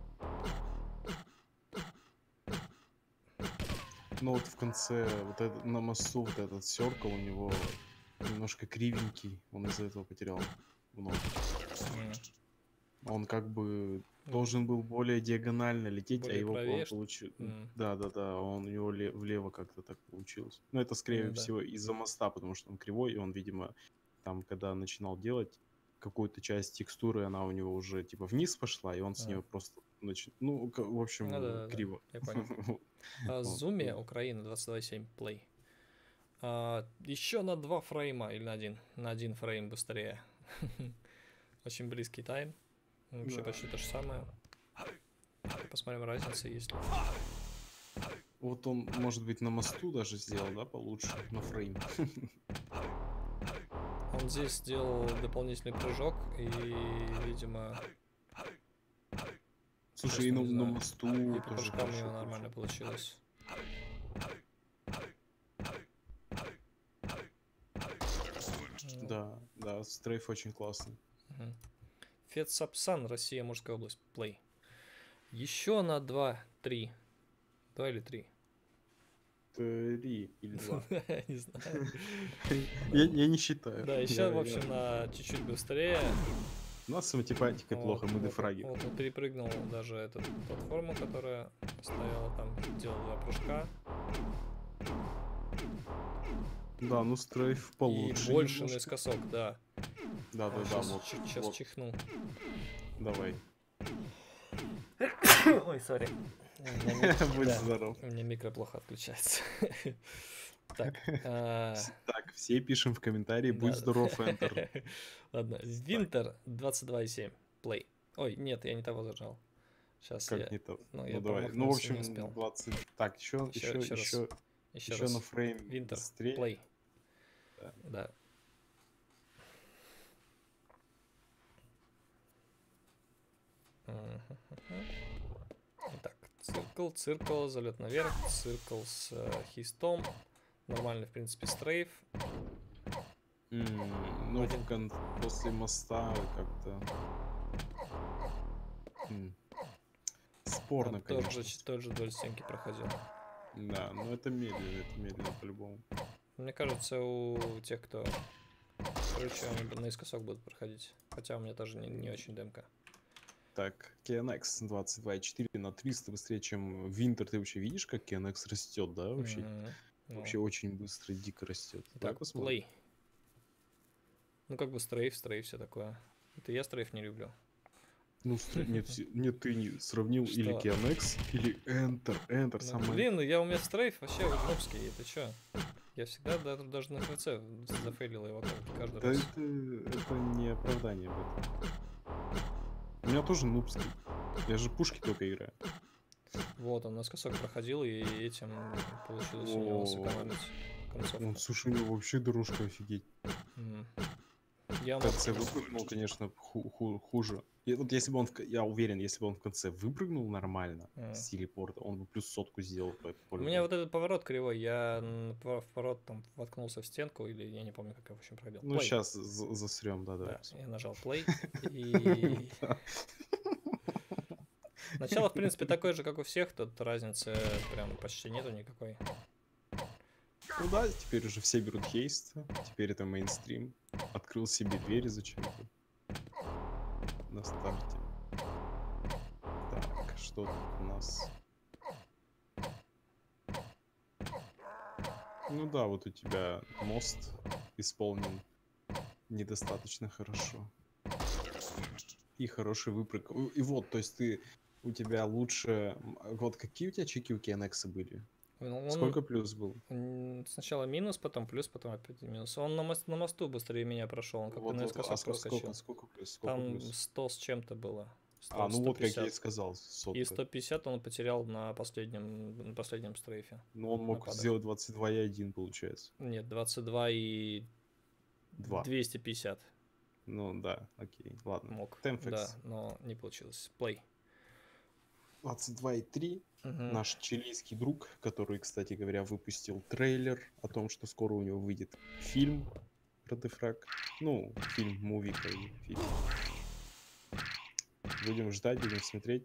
Но вот в конце, вот это, на мосту, вот этот серкл у него немножко кривенький. Он из-за этого потерял много. М. Он как бы должен был более диагонально лететь, Более а его правее, он что- получил. М. Да, да, да, он у него ле- влево как-то так получилось. Но это скорее Ну да. всего из-за моста, потому что он кривой, и он, видимо, там, когда начинал делать какую-то часть текстуры, она у него уже типа вниз пошла, и он с А. нее просто нач- ну, к- в общем, Ну да, да, да, криво. я понял. А, Вот. Зуме, Украина, двадцать два и семь плей. А, еще на два фрейма или на один? На один фрейм быстрее. Очень близкий тайм. Вообще Да. почти то же самое. Посмотрим, разница есть ли. Вот он, может быть, на мосту даже сделал, да, получше, на фрейм. Он здесь сделал дополнительный прыжок и, видимо, Слушай, и честно, на, не на знаю. мосту И по тоже прыжкам у него хорошо нормально получилось. получилось. Да, да, стрейф очень классный. Мгм. Фет Сапсан, Россия, Мурская область, плей. Еще на два, три. Два или три? Три или два. Не знаю. Я, я не считаю. Да, еще, Я- в я- общем, на чуть-чуть быстрее. У нас с математикой плохо, Вот, мы вот, дефраги. Вот он перепрыгнул даже эту платформу, которая стояла там, делал два прыжка. Да, ну стрейф получше И больше немножко. наискосок, да. Да, да, да, Сейчас, вот. сейчас вот. чихнул. Давай. Ой, сори. Будь Да. здоров. У меня микро плохо отключается. Так. а, Так, все пишем в комментарии, да, будь да. здоров, Enter. Ладно, Винтер двадцать два и семь. Плей. Ой, нет, я не того зажал. Сейчас я... Как не то? Ну, Ну я давай. Ну, в промахнулся, не общем, успел. двадцать. Так, еще, Еще- еще, еще раз. еще, Еще еще на раз. фрейм Винтер. быстрее. Плей. Да. Да. Итак, циркл, циркл, залет наверх, циркл с э, хистом. Нормальный, в принципе, стрейф. М, Ну, Один. в кон- после моста как-то... м, Спорно, А, тот конечно. же, тот же вдоль стенки проходил. Да, но это медленно, это медленно по-любому. Мне кажется, у тех, кто... Короче, они наискосок будут проходить. Хотя у меня тоже не, не очень демка. Так, кей эн экс двадцать два и четыре на триста быстрее, чем Винтер. Ты вообще видишь, как кей эн экс растет, да? Вообще, Мгм. Ну, вообще очень быстро, дико растет. Давай так, посмотрим. плей. Ну, как бы стрейф, стрейф, все такое. Это я стрейф не люблю. Ну, стр- нет, все- нет, ты не сравнил или Что? кей эн экс, или Enter. Enter Ну, самое... блин, ну я у меня стрейф вообще нубский, это чё? Я всегда да- даже на ХЦ зафейлил его как- каждый Да раз. это, это не оправдание об этом. У меня тоже нубский. Я же пушки только играю. Вот, он наскосок проходил, и этим получилось у него О. сэкономить концовку. Он, слушай, у него вообще дорожка офигеть. Мгм. Я В мог... конце выпрыгнул, конечно, ху- ху- хуже. И вот если бы он, в к- я уверен, если бы он в конце выпрыгнул нормально М. с телепорта, он бы плюс сотку сделал. по- У по-любому. меня вот этот поворот кривой, я на повор- в поворот там воткнулся в стенку, или я не помню, как я в общем пробил. Ну, Play. сейчас засрем, да, давай. Да, я нажал play, и... Начало, в принципе, такое же, как у всех, тут разницы прям почти нету никакой. Ну да, теперь уже все берут хейст, теперь это мейнстрим. Открыл себе двери зачем-то. На старте. Так, что тут у нас? Ну да, вот у тебя мост исполнен недостаточно хорошо. И хороший выпрыг. У- И вот, то есть ты, у тебя лучше... м, Вот какие у тебя чеки у Кианекса были? Он Сколько плюс был? м, сначала минус, потом плюс, потом опять минус. Он на, мос- на мосту быстрее меня прошел, он как-то Вот, вот, а наискосок ско- сколько, проскочил. сколько плюс? Сколько Там плюс? сто с чем-то было. А, сто, ну вот, как я и сто пятьдесят. сказал, И сотка. сто пятьдесят он потерял на последнем, на последнем стрейфе. Ну, он мог Нападок. сделать двадцать два и один, получается. Нет, двадцать два и два. двести пятьдесят Ну да, окей, ладно. мог. Темфекс Да, но не получилось. Плей. двадцать два и три. Угу. Наш чилийский друг, который, кстати говоря, выпустил трейлер о том, что скоро у него выйдет фильм про Дефраг. Ну, фильм, муви, как бы, фильм. Будем ждать, будем смотреть.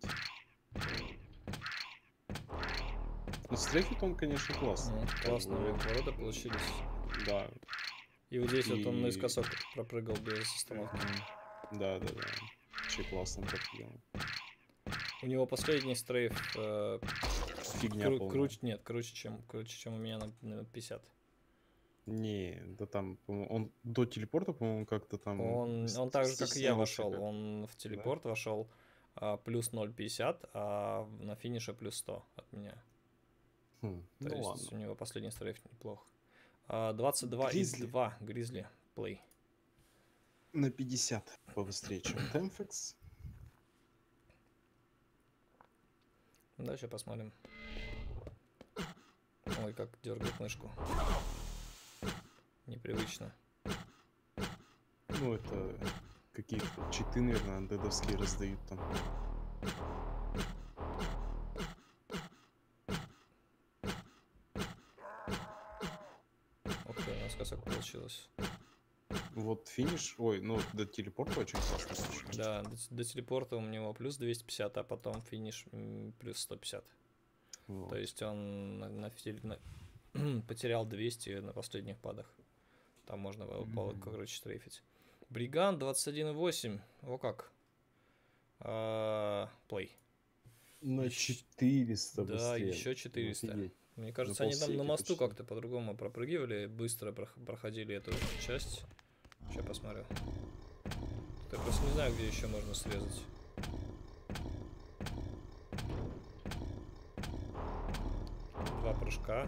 Ну, стрейфит он, конечно, классный. Ну, как классные бы, ворота получились. Да. И вот здесь вот он И... наискосок пропрыгал без остановки. Мгм. Да, да, да. Вообще классно так сделано. У него последний стрейф э, Фигня кру- полная. круче, нет, круче, чем, круче, чем у меня на, на пятьдесят. Не, да там, по-моему, он до телепорта, по-моему, как-то там Он, с- он так же, как и я, стеснялся вошел. как-то. Он в Да? телепорт вошел а, плюс ноль целых пятьдесят, а на финише плюс сто от меня. Хм, То ну есть ладно. у него последний стрейф неплох. А, двадцать два и Гризли. два Гризли. Плей. На пятьдесят побыстрее, чем Темфекс. Дальше посмотрим. Ой, как дергает мышку. Непривычно. Ну, это какие-то читы, наверное, дедовские раздают там. Ух ты, насколько получилось. Вот финиш, ой, ну до телепорта очень классно пошел. Да, до, до телепорта у него плюс двести пятьдесят, а потом финиш м, плюс сто пятьдесят. Вот. То есть он на, на, фи- на- потерял двести на последних падах. Там можно было, было, Мгм. короче, стрейфить. Бриган двадцать один и восемь. О как. А, Плей. На Ещё- четыреста Да, быстрее. еще четыреста. Офигеть. Мне кажется, На они там на полсеки мосту почти. как-то по-другому пропрыгивали, быстро прох- проходили эту часть. Сейчас посмотрю. Я просто не знаю, где еще можно срезать. Два прыжка.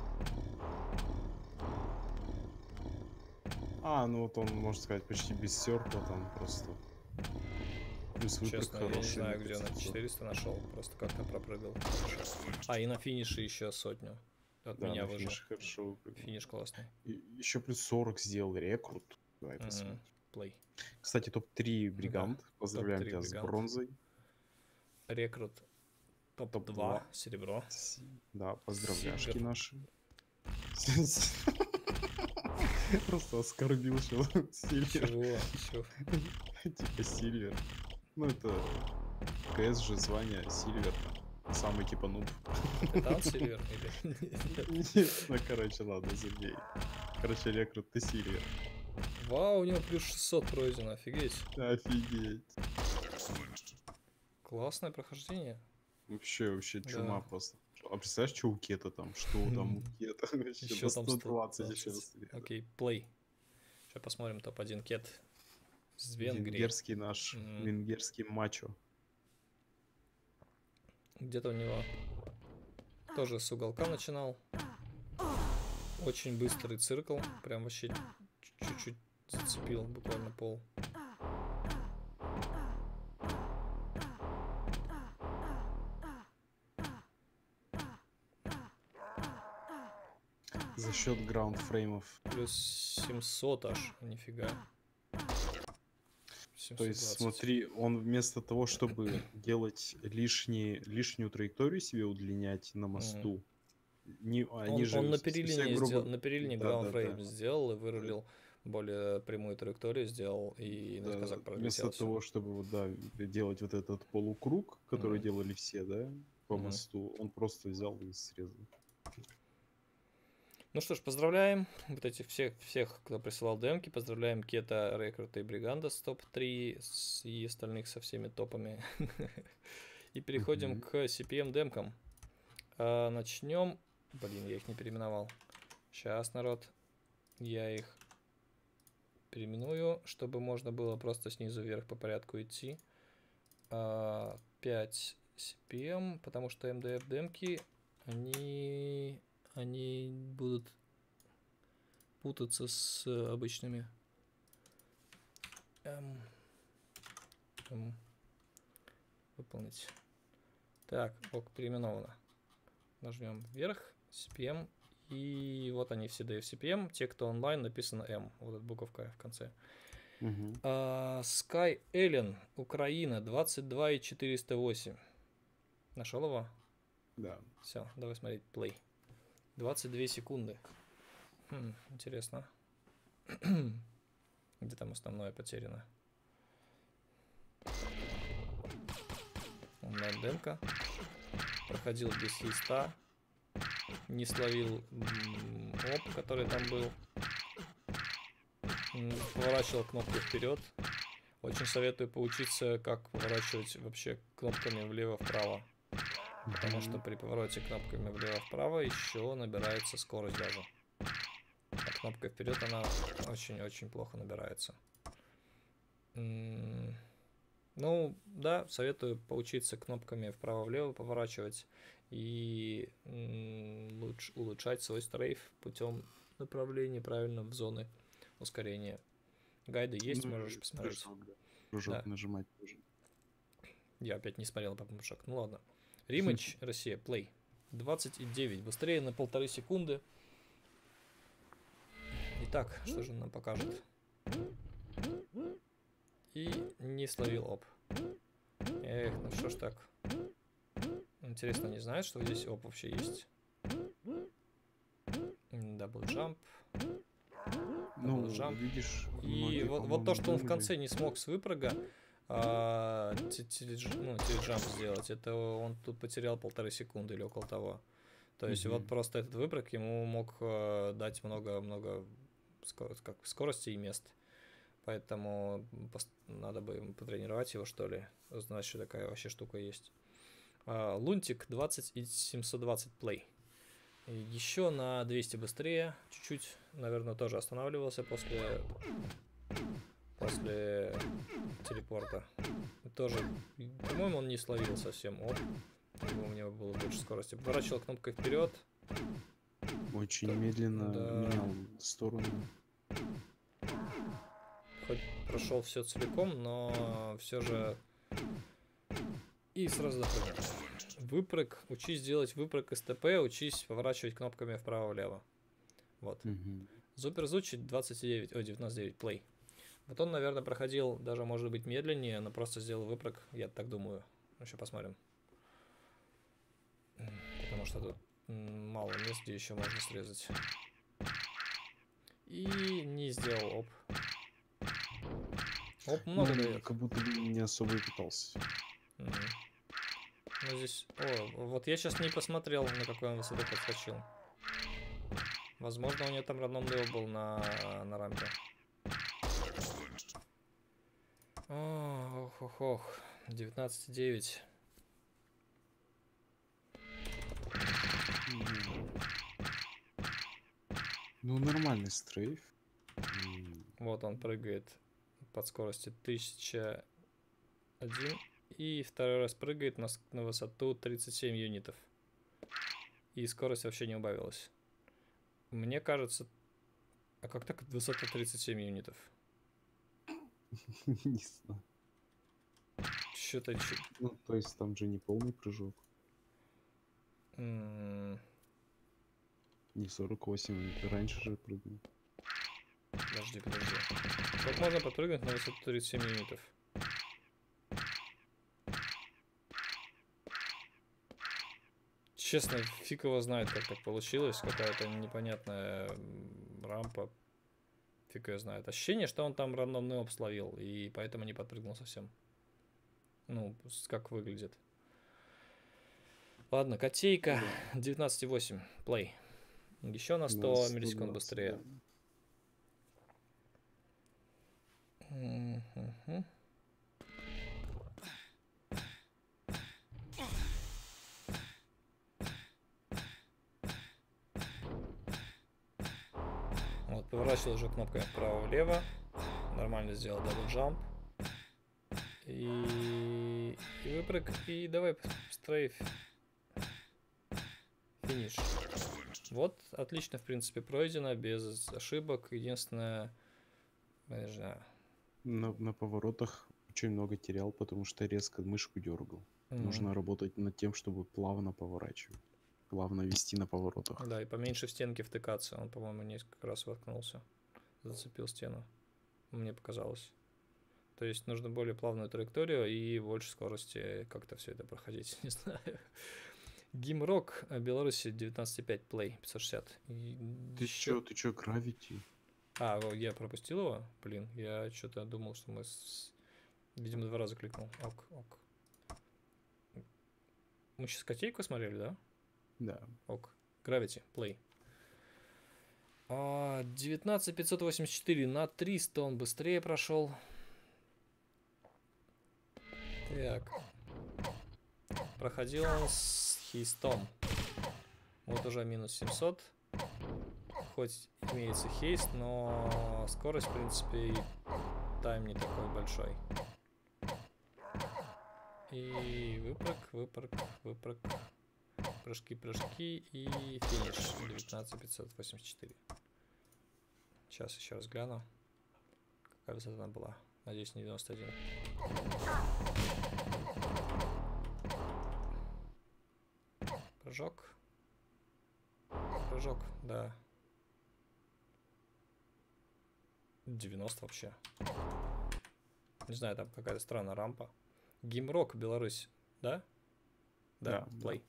А, ну вот он, можно сказать, почти без серпа там просто. Плюс выпрыг Честно, я не хороший. знаю, на где он на пятьсот. четыреста нашел. Просто как-то пропрыгал. А, и на финише еще сотню. От Да, меня на выжил. финише хорошо выпрыгнул. Финиш классный. Еще плюс сорок сделал рекрут. Давай Мгм. посмотрим. Плей. Кстати, топ три Бригант. Поздравляем топ-три тебя с Бригант. бронзой. Рекрут топ два. Топ-два. Серебро. Си- Да, поздравляшки Сильвер. наши. Просто оскорбил, что Сильвер. Чего? Чего? Типа Сильвер. Ну это КС же звание Сильвер. Самый типа нуб. Капитан Сильвер? Или... Нет, ну короче, ладно, забей. Короче, рекрут ты Сильвер. Вау, у него плюс шестьсот пройдено, офигеть. Офигеть. Классное прохождение. Вообще, вообще чума Да. просто. А представляешь, что у Кета там? Что там у Кета? Вообще Еще на там сто двадцать еще сто двадцать. быстрее. Окей, плей. Сейчас посмотрим топ один кет с Венгрии. Венгерский наш, Мгм. венгерский мачо. Где-то у него тоже с уголка начинал. Очень быстрый циркл. Прям вообще чуть-чуть зацепил буквально пол. За счет граундфреймов. Плюс семьсот аж, нифига. То есть, семьсот двадцать. смотри, он вместо того, чтобы делать лишние, лишнюю траекторию себе удлинять на мосту, не, они Он, же он на с- все, перелинии, грубо- сделал, на перелинии Да, да, граундфрейм да. сделал и вырулил более прямую траекторию, сделал и Да, наискосок вместо пролетел. всё. того, чтобы вот, да, делать вот этот полукруг, который Мгм. делали все, да, по Мгм. мосту, он просто взял и срезал. Ну что ж, поздравляем вот этих всех, всех, кто присылал демки. Поздравляем Кета, Рекорда и Бриганда с топ три с, и остальных со всеми топами. И переходим Мгм. к си пи эм демкам. А, начнем. Блин, я их не переименовал. Сейчас, народ. Я их переименую, чтобы можно было просто снизу вверх по порядку идти. А, пять си пи эм, потому что эм ди эф демки, они, они будут путаться с обычными. Эм, эм, выполнить. Так, ок, переименовано. Нажмем вверх, си пи эм, и вот они все ди эф си пи эм. Те, кто онлайн, написано M, вот эта буковка в конце. Мгм. А, Sky Alien, Украина, двадцать два и четыреста восемь. Нашел его? Да. Все, давай смотреть, play. двадцать две секунды. Хм, интересно. Где там основное потеряно? Онлайн-демка. Проходил без хиста. Не словил м, оп, который там был. М, Поворачивал кнопку вперед. Очень советую поучиться, как поворачивать вообще кнопками влево-вправо. Потому что Мгм. при повороте кнопками влево-вправо еще набирается скорость даже. А кнопкой вперед она очень-очень плохо набирается. М, Ну, да, советую поучиться кнопками вправо-влево поворачивать и м, луч- улучшать свой стрейф путем направления правильно в зоны ускорения. Гайды есть, Ну можешь и посмотреть. прыжок, да. Прыжок Да, нажимать тоже. я опять не смотрел по шаг. Ну ладно. Римэч, Россия, плей. двадцать девять. Быстрее на полторы секунды. Итак, что же он нам покажет? И не словил оп. Эх, ну что ж так. Интересно, не знает, что здесь оп вообще есть. Дабл джамп. Ну, Дабл джамп. видишь, И многие, вот, вот то, по-моему, что он в думали. конце не смог с выпрыга а, те- теледж- ну, теледжамп сделать, это он тут потерял полторы секунды или около того. То есть вот Мгм. просто этот выпрыг ему мог э, дать много-много скор- как, скорости и мест. Поэтому пос- надо бы ему потренировать его, что ли, узнать, что такая вообще штука есть. А, Лунтик двадцать и семьсот двадцать плей. Еще на двести быстрее, чуть-чуть, наверное, тоже останавливался после, после телепорта. Тоже, по-моему, он не словил совсем оп. У него было больше скорости. Поворачивал кнопкой вперед. Очень Да, медленно да. менял сторону. Хоть прошел все целиком, но все же и сразу допрыгнул. Выпрыг, учись делать выпрыг из ТП, учись поворачивать кнопками вправо-влево. Вот. Мгм. Супер Зучи двадцать девять, ой, девяносто девять плей. Вот он, наверное, проходил даже, может быть, медленнее, но просто сделал выпрыг, я так думаю. Еще посмотрим. Потому что тут м, мало мест, где еще можно срезать. И не сделал оп. Оп Ну, много он дает. как будто бы не особо и пытался. Мгм. Ну здесь... О, вот я сейчас не посмотрел, на какой он высоты подскочил. Возможно, у него там рандомный оп был на, на рампе. Ох, ох, ох. девятнадцать девять. Мгм. Ну, нормальный стрейф. М, Вот он прыгает под скоростью тысяча один. И второй раз прыгает на, с- на высоту тридцать семь юнитов. И скорость вообще не убавилась. Мне кажется... А как так высота тридцать семь юнитов? Не знаю. Что-то... Ну, то есть там же не полный прыжок. Не сорок восемь, это раньше же прыгнул. Подожди, подожди. Как можно подпрыгнуть на высоту тридцать семь юнитов? Честно, фиг его знает, как так получилось. Какая-то непонятная м, рампа. Фиг ее знает. Ощущение, что он там рандомный оп словил, и поэтому не подпрыгнул совсем. Ну, с- как выглядит. Ладно, котейка. Да. девятнадцать восемь. Плей. Еще на На сто сто миллисекунд двадцать, быстрее. да. Мгм. Вот, поворачивал уже кнопками вправо-влево. Нормально сделал дабл-джамп. И... и выпрыг. И давай стрейф. Финиш. Вот, отлично, в принципе, пройдено, без ошибок. Единственное, я не знаю. На, на поворотах очень много терял, потому что резко мышку дергал. Мгм. Нужно работать над тем, чтобы плавно поворачивать. Плавно вести на поворотах. Да, и поменьше в стенки втыкаться. Он, по-моему, несколько раз воткнулся. Зацепил стену. Мне показалось. То есть нужно более плавную траекторию и больше скорости как-то все это проходить. Не знаю. Гимрок, Беларуси, девятнадцать пять, плей, пятьсот шестьдесят. И Ты ещё- чё, ты чё, Gravity? А, во, я пропустил его? Блин, я что-то думал, что мы... С... Видимо, два раза кликнул. Ок, ок. Мы сейчас котейку смотрели, да? Да. Ок. Gravity, play. А, девятнадцать пятьсот восемьдесят четыре на триста он быстрее прошел. Так. Проходил он с хейстом. Вот уже минус семьсот. Хоть имеется хейст, но скорость, в принципе, и тайм не такой большой. И выпрыг, выпрыг, выпрыг. Прыжки, прыжки и финиш. девятнадцать пятьсот восемьдесят четыре. Сейчас еще раз гляну. Какая высота она была? Надеюсь, не девяносто один. Прыжок. Прыжок, да. девяносто вообще. Не знаю, там какая-то странная рампа. Гимрок, Беларусь, да? Да, Да, плей.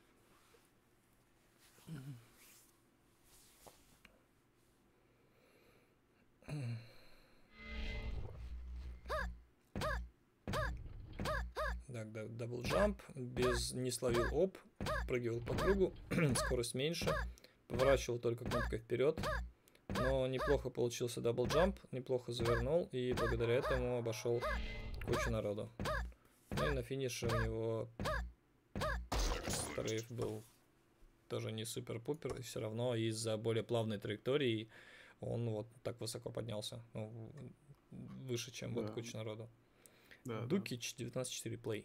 Так, да, дабл джамп, без не словил оп, прыгивал по кругу, скорость меньше, поворачивал только кнопкой вперед, но неплохо получился дабл джамп, неплохо завернул и благодаря этому обошел кучу народу. Ну и на финише у него стрейф был тоже не супер-пупер, и все равно из-за более плавной траектории он вот так высоко поднялся, ну, выше, чем Да. вот куча народу. Да, да. Дукич девятнадцать четыре, плей.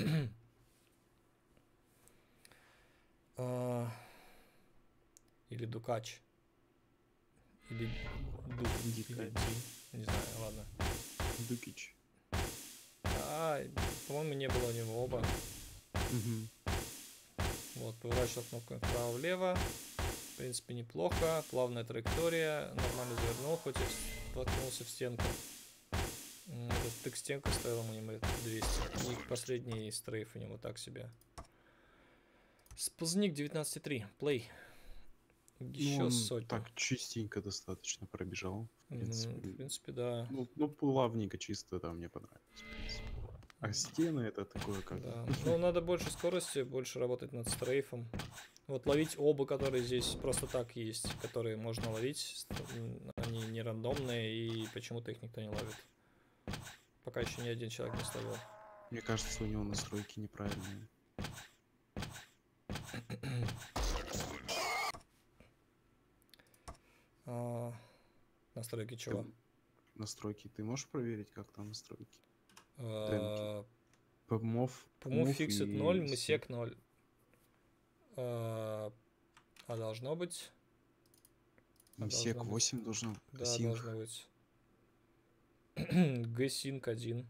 А, Или Дукач. Или Ду. Дикач. Или Ди. Не знаю, ладно. Дукич. А, по-моему, не было у него оба. Угу. Вот, поворачивал кнопку вправо-влево. В принципе, неплохо. Плавная траектория. Нормально завернул, хоть и столкнулся в стенку. Этот тык стенка стоила ему двести. И последний стрейф у него так себе. Спузник девятнадцать три. Плей. Еще Ну, он сотня. так чистенько достаточно пробежал. В принципе, Мгм, в принципе, да. ну, ну, плавненько чисто там мне понравилось. В принципе. А стены это такое как... Да. Ну, надо больше скорости, больше работать над стрейфом. Вот ловить оба, которые здесь просто так есть, которые можно ловить, они не рандомные, и почему-то их никто не ловит. Пока еще ни один человек не словил. Мне кажется, у него настройки неправильные. А, настройки чего? Ты- настройки. Ты можешь проверить, как там настройки? А, Помов. Move Fixed ноль, Мысек ноль. А, а должно быть... а Мсек должно быть. восемь должно быть. Да, Sync. должно быть. G-Sync один.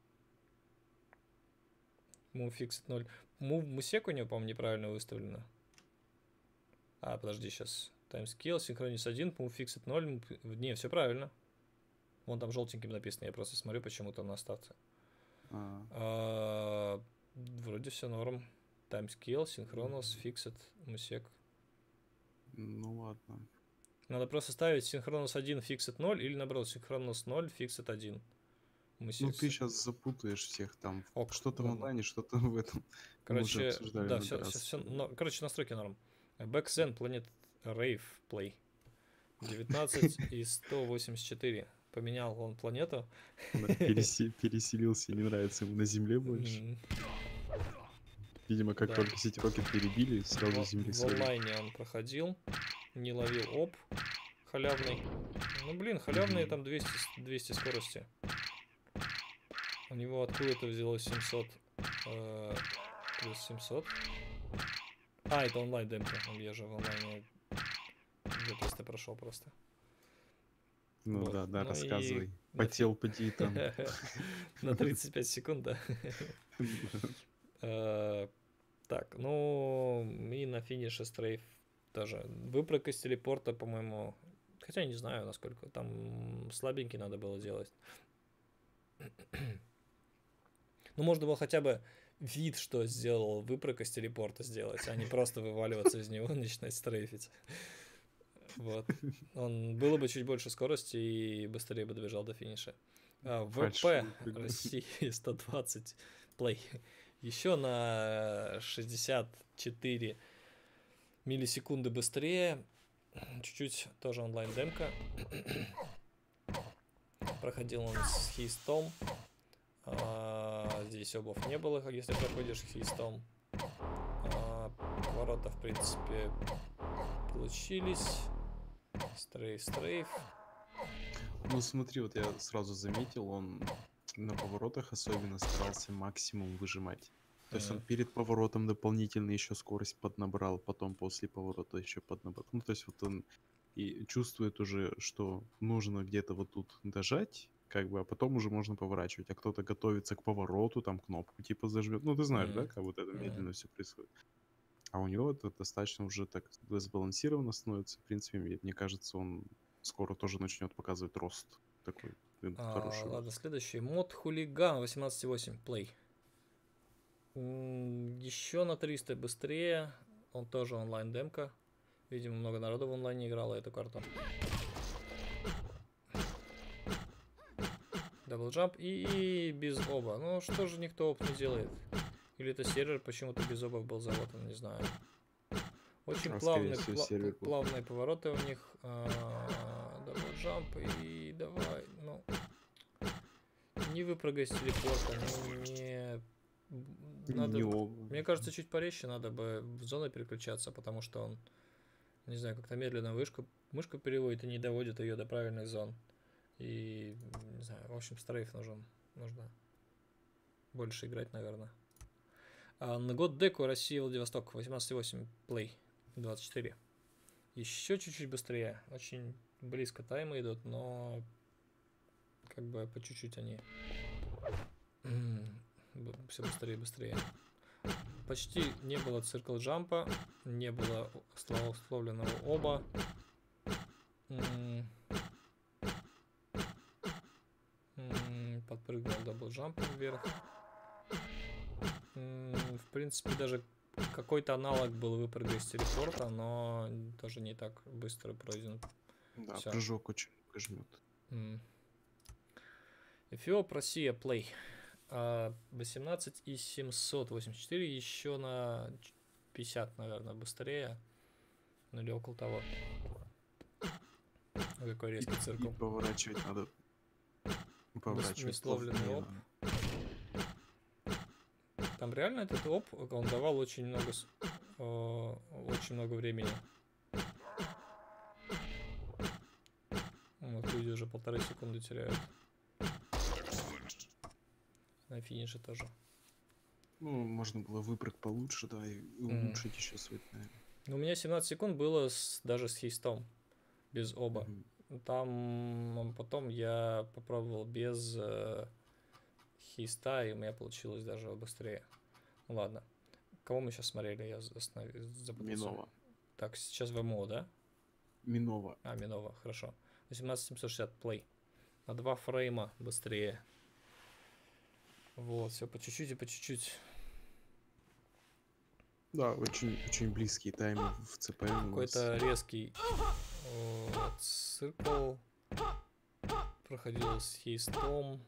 Move Fixed ноль. Move Мысек у него, по-моему, неправильно выставлено. А, подожди, сейчас. Timescale, Synchronous один, Move Fixed ноль. Не, все правильно. Вон там желтеньким написано, я просто смотрю почему-то на ставце. А, А, вроде все норм. Timescale, Synchronous, Fixed, Мысек. ну ладно. Надо просто ставить Synchronous один, Fixed ноль, или наоборот, Synchronous ноль, Fixed один. Ну Мысек. ты сейчас запутаешь всех там. Ок, Что-то в ладно. онлайне, что-то в этом. Мы уже Короче, обсуждали да, много все, раз. все, все, но, короче, настройки норм. Backzen, Planet Рейв плей. девятнадцать и сто восемьдесят четыре. Поменял он планету. Пересе- переселился, не нравится ему на Земле больше. М, Видимо, как Да. только City Rocket перебили, сразу В, Земли в свалили. онлайне он проходил, не ловил оп халявный. Ну блин, халявные Мгм. там двести, с- двести скорости. У него откуда-то взялось семьсот. э, плюс семьсот. А, это онлайн демка. Ну, я же в онлайне для теста прошел просто. Ну Вот. да, да, Ну и рассказывай. на фи- Потел, поди там. На тридцать пять секунд, да. Э, Так, ну и на финише стрейф тоже. Выпрыг из телепорта, по-моему. Хотя не знаю, насколько. Там слабенький надо было делать. Ну, можно было хотя бы вид, что сделал выпрыг из телепорта сделать, а не просто вываливаться из него и начинать стрейфить. Вот. Он было бы чуть больше скорости и быстрее бы добежал до финиша. А, Фальш ВП выпрыг. России сто двадцать плей. Еще на шестьдесят четыре миллисекунды быстрее. Чуть-чуть тоже онлайн-демка. Проходил он с хистом. А, здесь обов не было, как если проходишь хистом. А, ворота, в принципе, получились. Стрейф, стрейф. Ну смотри, вот я сразу заметил, он на поворотах особенно старался максимум выжимать. То есть он Мгм. перед поворотом дополнительно еще скорость поднабрал, потом после поворота еще поднабрал. Ну то есть вот он и чувствует уже, что нужно где-то вот тут дожать, как бы, а потом уже можно поворачивать. А кто-то готовится к повороту, там кнопку типа зажмет. Ну ты знаешь, да, Мгм. как вот это Мгм. медленно все происходит. А у него это достаточно уже так сбалансированно становится. В принципе, мне, мне кажется, он скоро тоже начнет показывать рост такой э, А, хороший ладно, рост. следующий. Мод хулиган восемнадцать и восемь плей. Еще на триста быстрее. Он тоже онлайн-демка. Видимо, много народу в онлайне играло эту карту. Даблджамп и, и без оба. Ну что же никто оп не делает? Или это сервер почему-то без обов был заводом, не знаю. Очень А, скорее плавные, всего, пла- сервер был. плавные повороты у них. Даблджамп и давай, ну. Не выпрыгай с телепорта, ну, не... Надо, Не оба. мне кажется, чуть порезче надо бы в зону переключаться, потому что он, не знаю, как-то медленно вышку, мышку переводит и не доводит ее до правильных зон. И, не знаю, в общем, стрейф нужен. Нужно больше играть, наверное. А на год деку Россия, Владивосток, восемнадцать и восемь плей, двадцать четыре. Еще чуть-чуть быстрее. Очень близко таймы идут, но как бы по чуть-чуть они все быстрее и быстрее. Почти не было циркл джампа, не было условленного оба. Подпрыгнул дабл джампом вверх. В принципе, даже какой-то аналог был выпрыга из телепорта, но тоже не так быстро пройден. Да, Всё. прыжок очень много жмет. Эфиоп, Россия, плей. восемнадцать и семьсот восемьдесят четыре, еще на пятьдесят, наверное, быстрее. Ну или около того. Какой резкий И, циркл. и поворачивать надо. Поворачивать Несловленный плавнее оп. надо. Там реально этот оп, он давал очень много, с- э, очень много времени. Вот люди уже полторы секунды теряют. На финише тоже. Ну, можно было выбрать получше, да, и улучшить mm. еще свой тайм. Ну, у меня семнадцать секунд было с, даже с хистом. Без оба. Mm-hmm. Там потом я попробовал без э, хиста, и у меня получилось даже быстрее. Ну ладно. Кого мы сейчас смотрели? Я запутался. Минова. Так, сейчас ВМО, да? Минова. А, Минова, хорошо. восемнадцать семьсот шестьдесят плей. На два фрейма быстрее. Вот, все по чуть-чуть и по чуть-чуть. Да, очень, очень близкие таймы в ЦП. Какой-то резкий о, циркл. Проходил с хистом.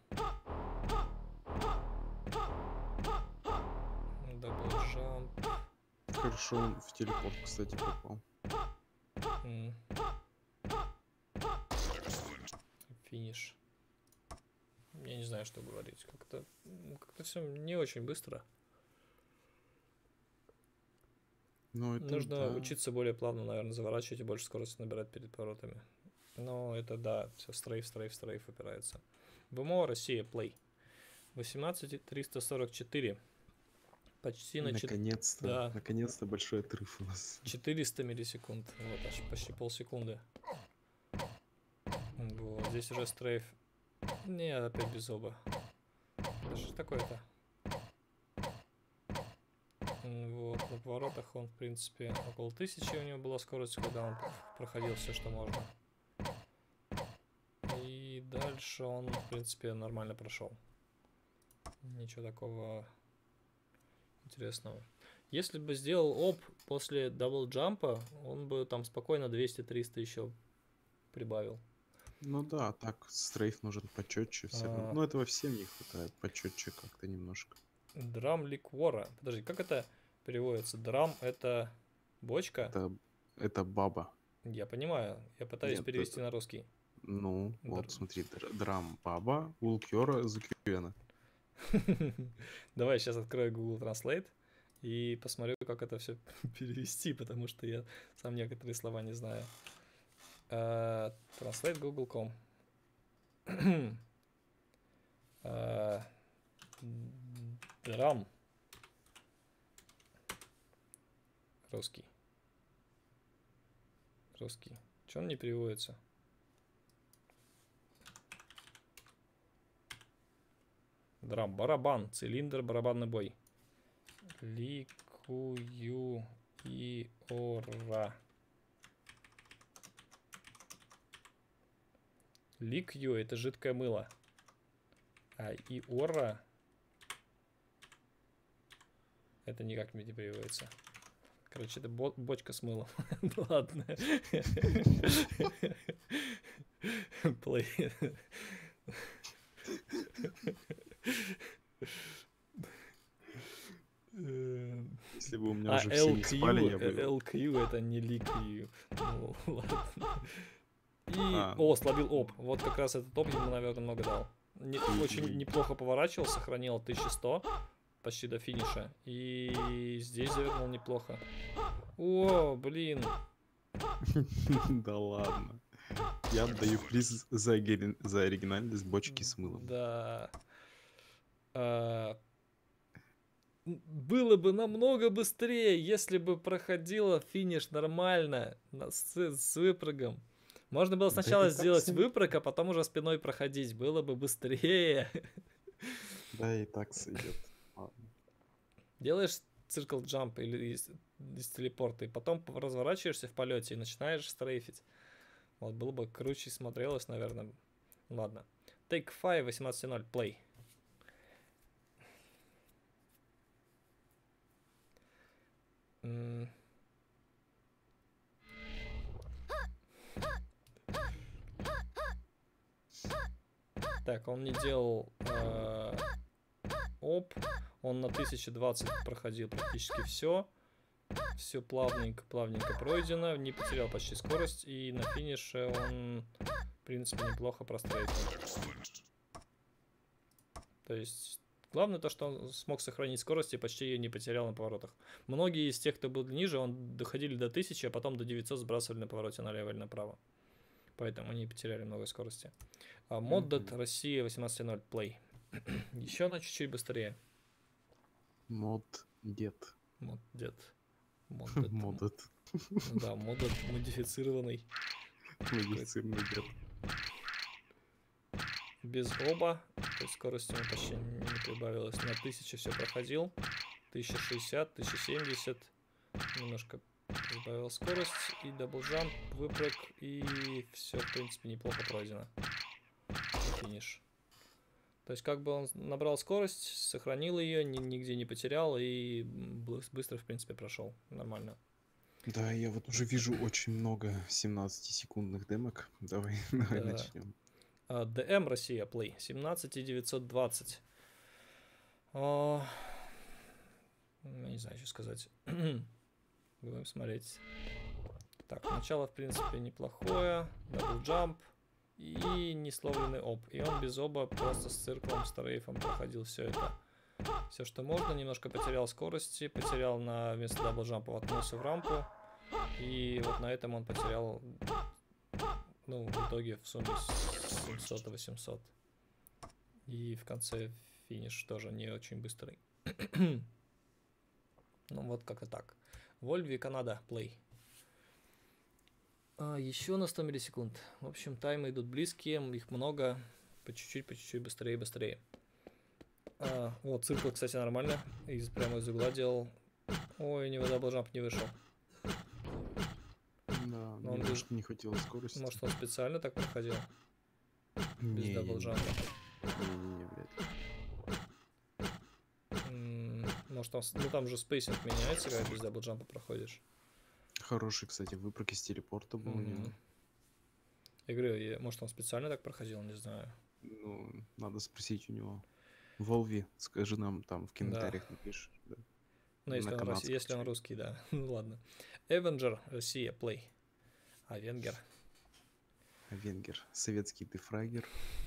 Даблджамп. Хорошо он в телепорт, кстати, попал. М. Финиш. Я не знаю, что говорить. Как-то как-то все не очень быстро. Ну, это Нужно да. учиться более плавно, наверное, заворачивать и больше скорости набирать перед поворотами. Но это да, все стрейф, стрейф, стрейф опирается. ВМО Россия, плей. восемнадцать триста сорок четыре. Почти на чет- Наконец-то, да, наконец-то большой отрыв у нас. четыреста миллисекунд. Вот, аж почти полсекунды. Вот, здесь уже стрейф. Не, опять без оба. Да что ж такое-то? М, Вот, на поворотах он, в принципе, около тысячи у него была скорость, когда он проходил все, что можно. И дальше он, в принципе, нормально прошел. Ничего такого интересного. Если бы сделал оп после дабл-джампа, он бы там спокойно двести-триста еще прибавил. Ну да, так стрейф нужен почетче все равно. А, Ну, этого всем не хватает, почетче как-то немножко. Драм ликвора. Подожди, как это переводится? Драм это бочка? Это, это баба. Я понимаю. Я пытаюсь Нет, перевести это- на русский. Ну, Др- вот смотри, др- драм баба, улкьора закюена. Давай сейчас открою Google Translate и посмотрю, как это все перевести, потому что я сам некоторые слова не знаю. Uh, translate google точка com. uh, драм. Русский. Русский. Че он не переводится? Драм. Барабан. Цилиндр. Барабанный бой. Ликую и ора. Ликью это жидкое мыло. А иора это никак не переводится. Короче, это бо- бочка с мылом. Ладно. Play. Если бы у меня А уже все не спали, я эл кью, бы... эл кью это не ликью. Ну, ладно. И, А. о, словил оп. Вот как раз этот оп ему, наверное, много дал. Не- очень неплохо поворачивал, сохранил тысяча сто почти до финиша. И здесь завернул неплохо. О, блин. Да ладно. Я отдаю приз за, ори- за оригинальность бочки с мылом. Да. А, м, было бы намного быстрее, если бы проходила финиш нормально на- с, с выпрыгом. Можно было Да сначала и так сделать сам- выпрыг, а потом уже спиной проходить. Было бы быстрее. Да и так сойдет. Ладно. Делаешь циркл джамп или из, из телепорта, и потом пов- разворачиваешься в полете и начинаешь стрейфить. Вот было бы круче смотрелось, наверное. Ладно. Take five, восемнадцать ноль, play. М. Так, он не делал э, оп, он на тысяча двадцать проходил практически все. Все плавненько, плавненько пройдено, не потерял почти скорость, и на финише он, в принципе, неплохо прострейфил. То есть, главное то, что он смог сохранить скорость и почти ее не потерял на поворотах. Многие из тех, кто был ниже, он доходили до тысячи, а потом до девятисот сбрасывали на повороте налево или направо. Поэтому они потеряли много скорости. А Моддед Россия восемнадцать ноль, play. Еще на чуть-чуть быстрее. Мод дед. Моддед. Моддед. Модет. Да, моддед модифицированный. Модифицированный дед. Без оба, то есть скорость ему почти не прибавилась. На тысячу все проходил. тысяча шестьдесят, тысяча семьдесят. Немножко прибавил скорость. И даблджамп, выпрыг. И все, в принципе, неплохо пройдено. И финиш. То есть как бы он набрал скорость, сохранил ее, ни, нигде не потерял и быстро, в принципе, прошел. Нормально. Да, я вот уже вижу очень много семнадцатисекундных демок. Давай, давай Да. начнем. А, ДМ Россия, плей. семнадцать девятьсот двадцать. А, я не знаю, что сказать. Будем смотреть. Так, начало, в принципе, неплохое. Даблджамп. И несловленный об. И он без оба просто с цирклом, с трейфом проходил все это. Все, что можно. Немножко потерял скорости. Потерял на вместо даблджампа, воткнулся в рампу. И вот на этом он потерял, ну, в итоге в сумме семьсот-восемьсот. И в конце финиш тоже не очень быстрый. Ну, вот как-то так. Вольви, Канада, плей. А, еще на сто миллисекунд. В общем, таймы идут близкие, их много. По чуть-чуть, по чуть-чуть, быстрее, быстрее. А, вот, циркл, кстати, нормально. Из, прямо из угла делал. Ой, не даблджамп не вышел. Да, Но он мне без... не хватило скорости. Может, он специально так проходил? Без Не, даблджампа. Не-не-не, блядь. Может, там, ну, там же спейсинг меняется, когда без даблджампа проходишь. Хороший, кстати, выпрыг из телепорта был у него. Я говорю, может, он специально так проходил, не знаю. Ну, надо спросить у него. Волви, скажи нам там в комментариях, да. Напишешь. Да. Ну, если, он, Россия, если он русский, да. Ну, ладно. Эвенджер, Россия, плей. А Венгер. А Венгер. Советский дефрагер.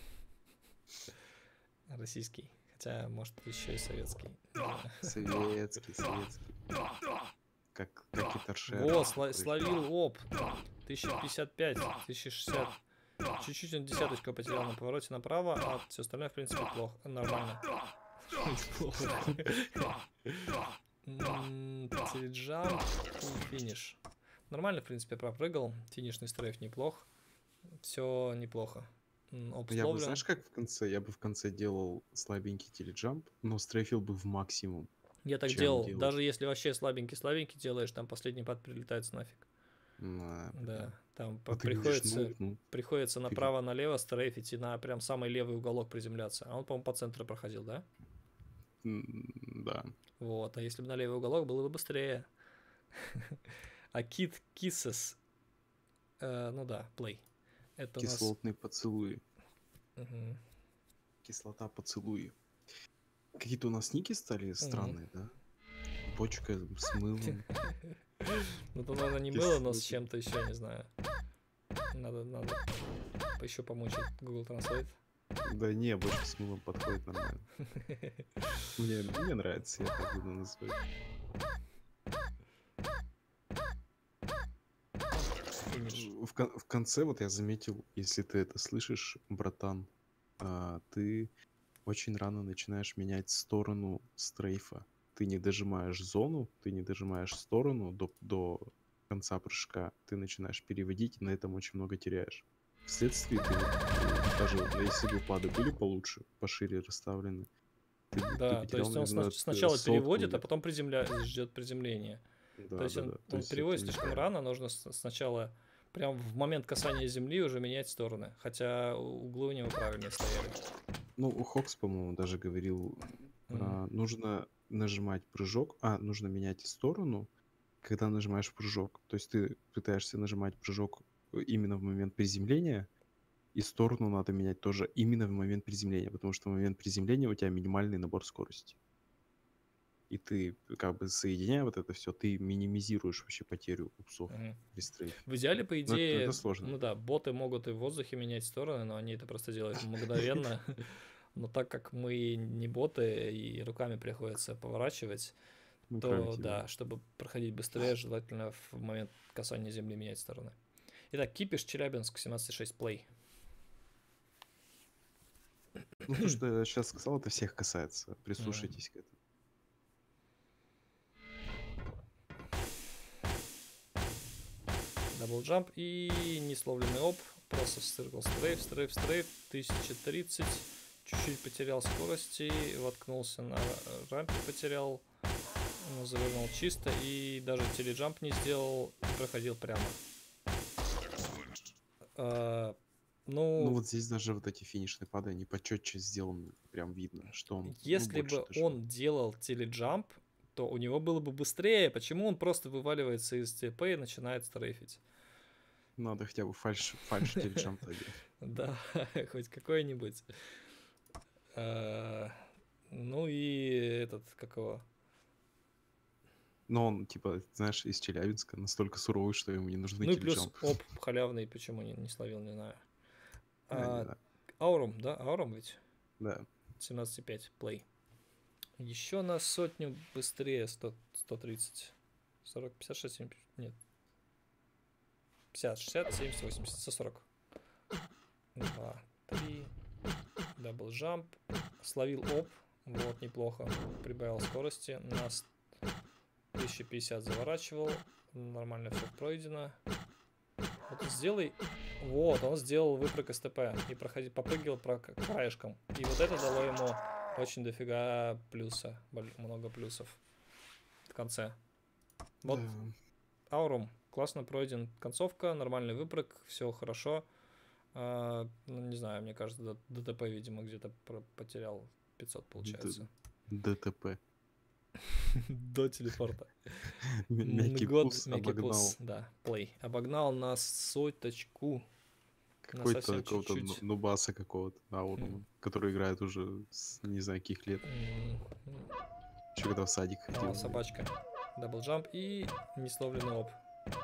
Российский. Хотя, может, еще и советский. Советский, советский. Как, как и торшер. О, сла словил оп. тысяча пятьдесят пять, тысяча шестьдесят. Чуть-чуть он десяточку потерял на повороте направо, а все остальное, в принципе, плохо. Нормально. Теледжамп и финиш. Нормально, в принципе, пропрыгал. Финишный стрейф неплох. Все неплохо. Я бы, знаешь, как в конце? Я бы в конце делал слабенький теледжамп, но стрейфил бы в максимум. Я так делал. Делать. Даже если вообще слабенький-слабенький делаешь, там последний пад прилетает нафиг. А, да, там а приходится, видишь, ну, приходится ты... направо-налево стрейфить и на прям самый левый уголок приземляться. А он, по-моему, по центру проходил, да? Да. Вот, а если бы на левый уголок, было бы быстрее. А Кит Киссес, ну да, плей. Кислотные поцелуи. Кислота поцелуи. Какие-то у нас ники стали странные, да? Бочка с мылом. Ну, то, наверное, не мыло, но с чем-то еще, не знаю. Надо, надо еще помочь Google Translate. Да не, бочка с мылом подходит нормально. Мне, мне нравится, я так буду называть. В, кон в конце вот я заметил, если ты это слышишь, братан, а, ты очень рано начинаешь менять сторону стрейфа. Ты не дожимаешь зону, ты не дожимаешь сторону до, до конца прыжка, ты начинаешь переводить, и на этом очень много теряешь. Вследствие ты, даже если бы пады были получше, пошире расставлены, ты, да, ты то есть он сна сначала переводит, а потом приземля... ждет приземления. Да, то есть да, он, да. он есть переводит слишком рано, нужно сначала прям в момент касания земли уже менять стороны, хотя углы у него правильно стояли. Ну, у Хокс, по-моему, даже говорил, mm-hmm. а, нужно нажимать прыжок, а, нужно менять сторону, когда нажимаешь прыжок. То есть ты пытаешься нажимать прыжок именно в момент приземления, и сторону надо менять тоже именно в момент приземления, потому что в момент приземления у тебя минимальный набор скорости. И ты, как бы, соединяя вот это все, ты минимизируешь вообще потерю упсов mm-hmm. при стрейфе. В идеале, по идее, это, это сложно. Ну да, боты могут и в воздухе менять стороны, но они это просто делают мгновенно. Но так как мы не боты и руками приходится поворачивать, мы то да, чтобы проходить быстрее, желательно в момент касания земли менять стороны. Итак, Кипиш, Челябинск, семнадцать шесть, плей. Ну, то, что я сейчас сказал, это всех касается. Прислушайтесь mm. к этому. Даблджамп и несловленный оп. Просто циркл стрейф, стрейф, стрейф. тысяча тридцать. Чуть-чуть потерял скорости. Воткнулся на рампе, потерял. Ну, завернул чисто. И даже теледжамп не сделал. Проходил прямо. А, ну, ну, вот здесь даже вот эти финишные пады, они почетче сделаны. Прям видно, что он... Если ну, бы дошел. Он делал теледжамп, то у него было бы быстрее. Почему он просто вываливается из ТП и начинает стрейфить? Надо хотя бы фальш, фальш теледжамп делать. Да, хоть какой-нибудь. Ну и этот, какого? Но он, типа, знаешь, из Челябинска, настолько суровый, что ему не нужны Ну и плюс киллджампы. оп, халявный, почему не, не словил, не знаю. А, не А, знаю. Аурум, да? Аурум ведь? Да. семнадцать пять, плей. Еще на сотню быстрее, сто, сто тридцать. сорок, пятьдесят шесть, семьдесят, нет. пятьдесят, шестьдесят, семьдесят, восемьдесят, сто сорок. два, три. Дабл джамп. Словил оп. Вот, неплохо. Прибавил скорости. На тысяча пятьдесят заворачивал. Нормально все пройдено. Вот сделай. Вот, он сделал выпрыг СТП. И проходи, попрыгивал про краешком. И вот это дало ему очень дофига плюса. Много плюсов. В конце. Вот. Да. Аурум. Классно пройден. Концовка. Нормальный выпрыг. Все хорошо. А, ну, не знаю, мне кажется, ДТП, видимо, где-то потерял пятьсот, получается. ДТП. До телепорта. Мягкий пус обогнал. Да, плей. Обогнал на соточку. Какой-то какого-то нубаса какого-то, Аурум, который играет уже с не знаю каких лет. Еще когда в садик ходил. Собачка. Дабл джамп и несловленный оп.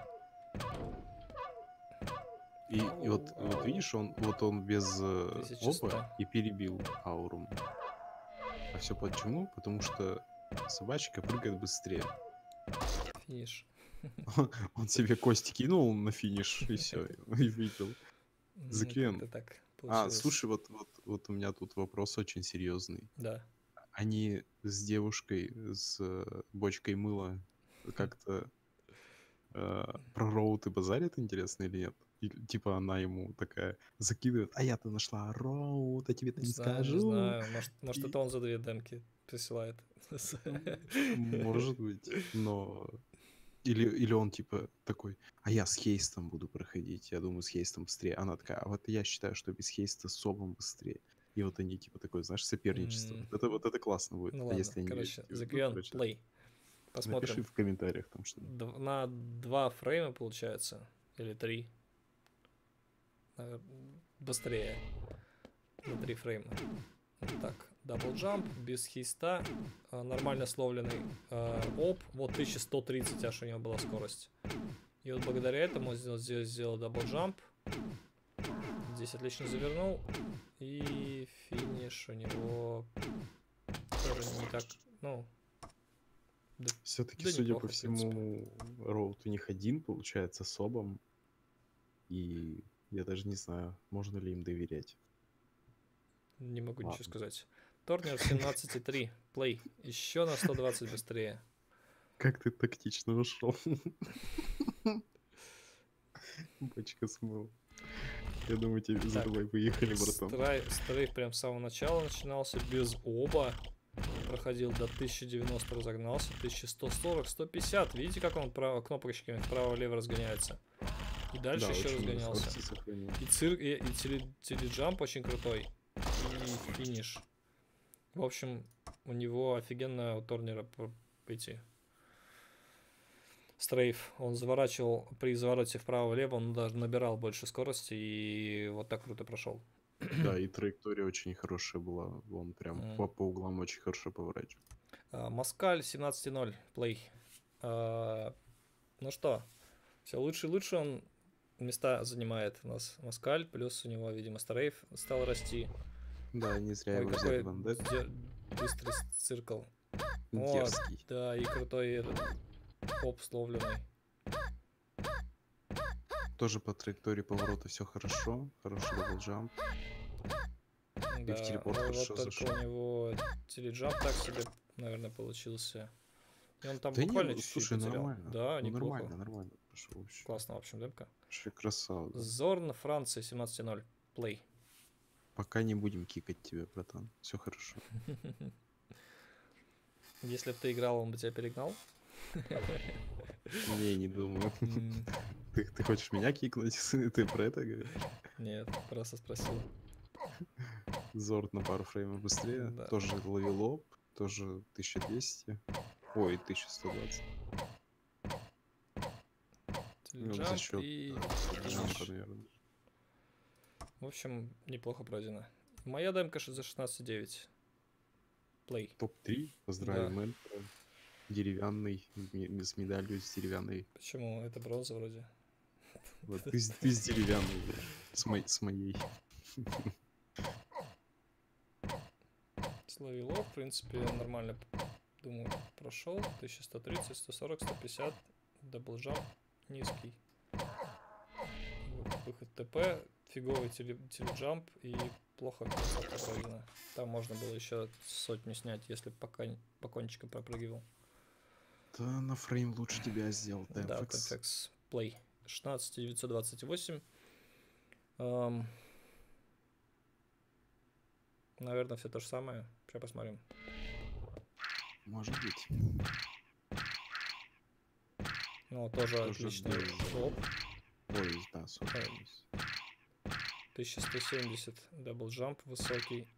И, и вот, вот видишь, он вот он без опа и перебил Аурум. А все почему? Потому что собачка прыгает быстрее. Финиш. Он, он себе кости кинул на финиш и все, и видел. Заклен. Ну, а, слушай, вот, вот, вот у меня тут вопрос очень серьезный. Да. Они с девушкой с бочкой мыла как-то э, про роуты базарят, интересно или нет? И, типа она ему такая закидывает, а я-то нашла роут, а тебе-то не, не знаю, скажу. Не знаю, может, может и... это он за две демки присылает. Может быть, но... Или, или он типа такой, а я с хейстом буду проходить, я думаю, с хейстом быстрее. Она такая, а вот я считаю, что без хейста с собом быстрее. И вот они типа такое, знаешь, соперничество. Mm. Вот, это, вот это классно будет. Ну а ладно, если они короче, ну, Заклен, короче, плей. Посмотрим. Напиши в комментариях там что. Д- на два фрейма получается, или три. Наверное, быстрее. На три фрейма. Так, дабл джамп, без хейста, нормально словленный э, оп, вот тысяча сто тридцать аж у него была скорость. И вот благодаря этому сделал, сделал, сделал дабл джамп. Здесь отлично завернул. И финиш у него тоже не так, ну... Да, все-таки, да судя неплохо, по всему, роут у них один, получается, с обом. И я даже не знаю, можно ли им доверять. Не могу Ладно. ничего сказать. Торнер семнадцать три. Плей. Еще на сто двадцать быстрее. Как ты тактично ушел. Бочка смыл. Я думаю, тебе за тобой выехали, братан. Страйф, страйф прям с самого начала начинался без оба. Проходил до тысячи девяносто, разогнался. тысяча сто сорок, сто пятьдесят. Видите, как он право, кнопочками вправо-лево разгоняется? И дальше да, еще разгонялся. И цирк, и, и теле, теледжамп очень крутой. И финиш. В общем, у него офигенно у Торнера эти стрейф. Он заворачивал при завороте вправо-лево, он даже набирал больше скорости и вот так круто прошел. Да, и траектория очень хорошая была. Он прям mm. по, по углам очень хорошо поворачивал. Uh, Москаль семнадцать ноль. Плей. Uh, ну что, все лучше и лучше он места занимает у нас Москаль, плюс у него, видимо, стрейф стал расти. Да, не зря его взяли в андек. Быстрый циркл. Дерзкий. Вот, да, и крутой этот оп словленный. Тоже по траектории поворота все хорошо. Хороший даблджамп. Да, и в телепорт хорошо вот зашел. Только у него теледжамп так себе, наверное, получился. И он там да буквально не, чуть-чуть слушай, потерял. нормально. Да, ну, неплохо. Нормально, нормально. Пошел вообще. Классно, в общем, демка. Вообще красава. Да. Зорн, Франция, семнадцать ноль. Плей. Пока не будем кикать тебя, братан. Все хорошо. Если бы ты играл, он бы тебя перегнал? Не, не думаю. Ты, ты хочешь меня кикнуть? Ты про это говоришь? Нет, просто спросил. Зорд на пару фреймов быстрее. Да. Тоже ловил оп. Тоже тысяча двести. Ой, тысяча сто двадцать. Ну, за счет и... джампа, наверное. В общем, неплохо пройдено. Моя демка за шестнадцать девять. Плей. топ три. Поздравим, да. Деревянный, ми- с медалью с деревянной. Почему? Это бронза вроде. Вот ты, с- ты с деревянной, бля, с, мо- с моей. Словил, в принципе, нормально, думаю, прошел. тысяча сто тридцать, сто сорок, сто пятьдесят. Даблджамп низкий. Вот, выход ТП, фиговый теле, теледжамп и плохо концовка пройдена. Там можно было еще сотню снять, если пока по кончикам пропрыгивал. Да, на фрейм лучше тебя сделал, Да, Тэмфекс. Тэмфекс Play. шестнадцать девятьсот двадцать восемь. Эм, наверное, все то же самое. Сейчас посмотрим. Может быть. Ну, тоже, Тоже отличный без- топ. Ой, да, сорок. тысяча сто семьдесят. Даблджамп высокий.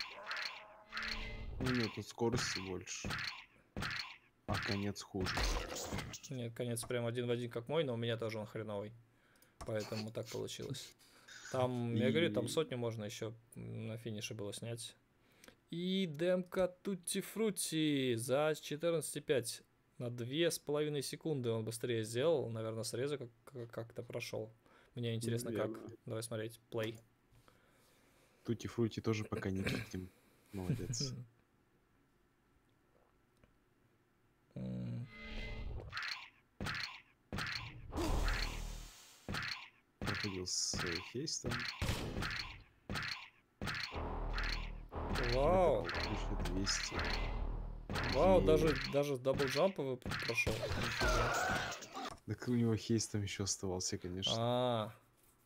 Ну, нет, тут скорости больше. А конец хуже. Нет, конец прям один в один как мой, но у меня тоже он хреновый. Поэтому так получилось. Там, я говорю, там И- сотню можно еще на финише было снять. И демка Тутти Фрути за четырнадцать пять. На две с половиной секунды он быстрее сделал. Наверное, срезу как- как- как-то прошел. Мне интересно, как. Наверное. Давай смотреть. Плей. Тути Фрути тоже пока не кикнем. Молодец. М, Проходил с э, Хейстом. Вау. тысяча двести. Вау, Е. даже, даже даблджамповый прошел. Так у него Хейст там еще оставался, конечно. А,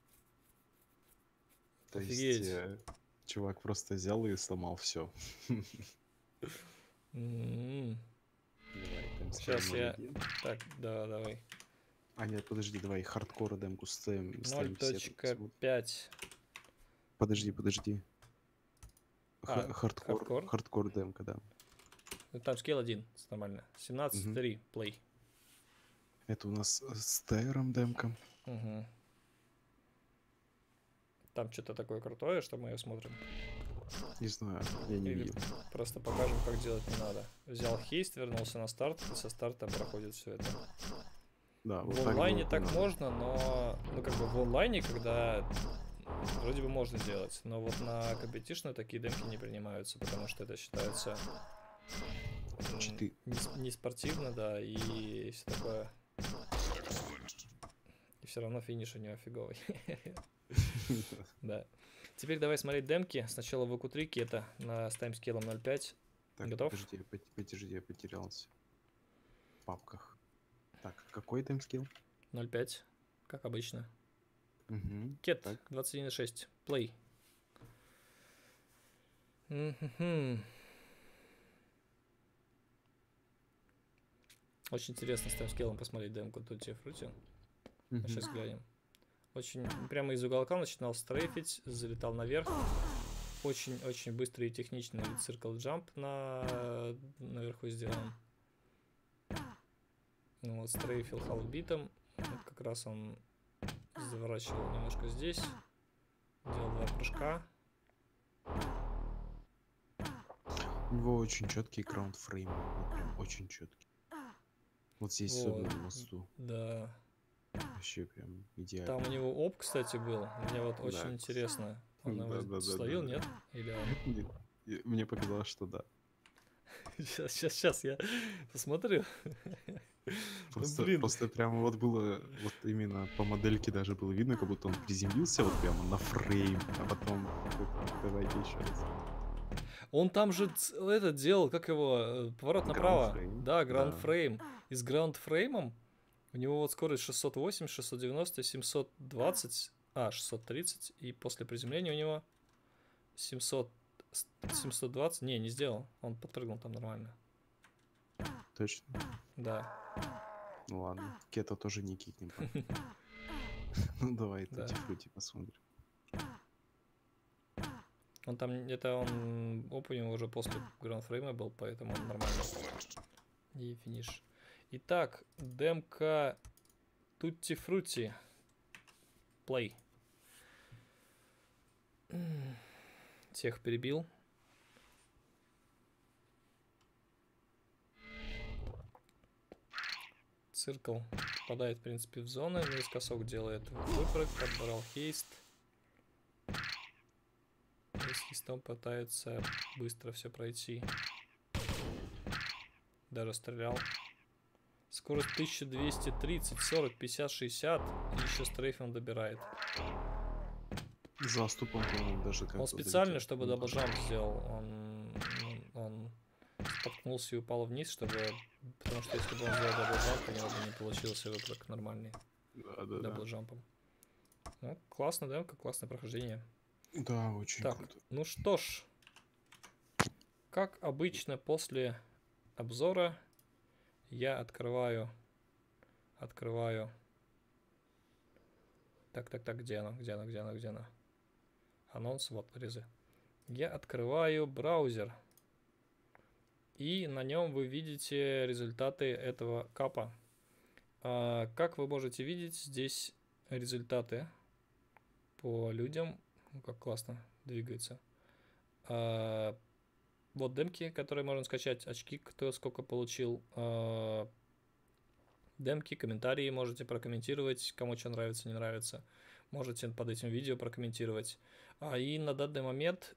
То офигеть. есть э, чувак просто взял и сломал все. м, Давай, там Сейчас ставим я- ноль один. так, да, давай. А нет, подожди, давай хардкор демку ставим. ставим все, ноль пять. Подожди, подожди. А, Х- хардкор, хардкор? хардкор демка, да. Там скейл один, нормально. семнадцать три, плей. Это у нас с Тайром демка. Угу. Там что-то такое крутое, что мы ее смотрим. Не знаю, я не Или видел. просто покажем, как делать не надо. Взял хейст, вернулся на старт, и со старта проходит все это. Да, вот В так онлайне было так надо. можно, но... Ну, как бы в онлайне, когда... Вроде бы можно делать, но вот на компетишн такие демки не принимаются, потому что это считается... м, Читы. Не, с- не спортивно, да, и все такое. И все равно финиш у него фиговый. Да. Теперь давай смотреть демки. Сначала в q три это на, с таймскейлом ноль пять. Так, Готов? подожди, пот- подожди, я потерялся. В папках. Так, какой таймскилл? ноль пять, как обычно. Угу. Кет Так. двадцать один шесть. Плей. Мгм. Очень интересно с таймскейлом посмотреть демку Тутти Фрути. Сейчас глянем. Очень прямо из уголка начинал стрейфить, залетал наверх. Очень-очень быстрый и техничный циркл джамп на наверху сделан. Ну, вот стрейфил халфбитом. Вот как раз он заворачивал немножко здесь. Делал два прыжка. У него очень четкий граунд-фрейм. Вот прям очень четкий. Вот здесь Вот. особенно на мосту. Да. Вообще прям идеально. Там у него оп, кстати, был. Мне вот очень Да. интересно. Он его Да-да-да-да-да. словил, нет? Или он... Нет, я- Мне показалось, что да. Сейчас, сейчас, сейчас я посмотрю. Просто, блин. просто прямо вот было, вот именно по модельке даже было видно, как будто он приземлился вот прямо на фрейм, а потом такой, давайте еще раз. Он там же ц- это делал, как его, э, поворот направо. Граунд-фрейм? Да, граунд Да. фрейм. И с граунд фреймом у него вот скорость шестьсот восемь, шестьсот девяносто, семьсот двадцать, а, шестьсот тридцать, и после приземления у него семьсот, с- семьсот двадцать, не, не сделал, он подпрыгнул там нормально. Точно? Да, Ну ладно. Кета тоже не кикнем. пока. Ну давай, Да. Тути Фрути посмотрим. он там, это он, оп, у него уже после граунд фрейма был, поэтому он нормально. И финиш. Итак, демка Тутти Фрути. Плей. Всех перебил. Циркл попадает, в принципе, в зоны. Наискосок делает выпрыг, подбрал хейст. И с хейстом пытается быстро все пройти. Даже стрелял. Скорость тысяча двести тридцать, сорок, пятьдесят, шестьдесят. И еще стрейфом добирает. Заступом, по-моему, даже как-то Он специально, долетел. чтобы Ну, даблджамп сделал. Он, он, он споткнулся и упал вниз, чтобы... Потому что если бы он сделал даблджамп, у него бы не получился выпрыг нормальный. Да, да, да. Даблджампом. Ну, классно, да? Как классное прохождение. Да, очень Так, круто. ну что ж. Как обычно, после обзора я открываю... Открываю... Так, так, так, где она? Где она? Где она? Где она? Анонс, вот, резы. Я открываю браузер. И на нем вы видите результаты этого капа. А, как вы можете видеть, здесь результаты по людям. Ну, как классно двигается. А, вот демки, которые можно скачать. Очки, кто сколько получил. А, демки, комментарии можете прокомментировать, кому что нравится, не нравится. Можете под этим видео прокомментировать. А, и на данный момент,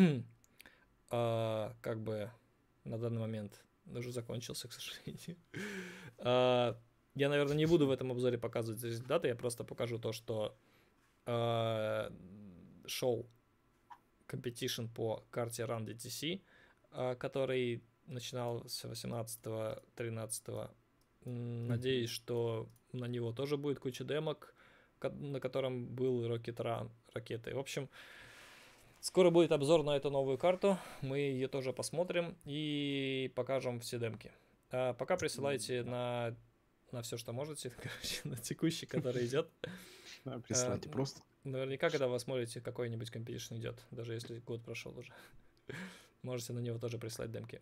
а, как бы, на данный момент, уже закончился, к сожалению. а, я, наверное, не буду в этом обзоре показывать результаты, я просто покажу то, что а, шел competition по карте Run ди ти си, а, который начинал с восемнадцатого тринадцатого. Надеюсь, что на него тоже будет куча демок, на котором был Rocket Run, ракеты. В общем, скоро будет обзор на эту новую карту. Мы ее тоже посмотрим и покажем все демки. А пока присылайте на, на все, что можете. Короче, на текущий, который идет. Да, присылайте а, просто. Наверняка, когда вы смотрите, какой-нибудь компетишн идет, даже если год прошел уже, можете на него тоже прислать демки.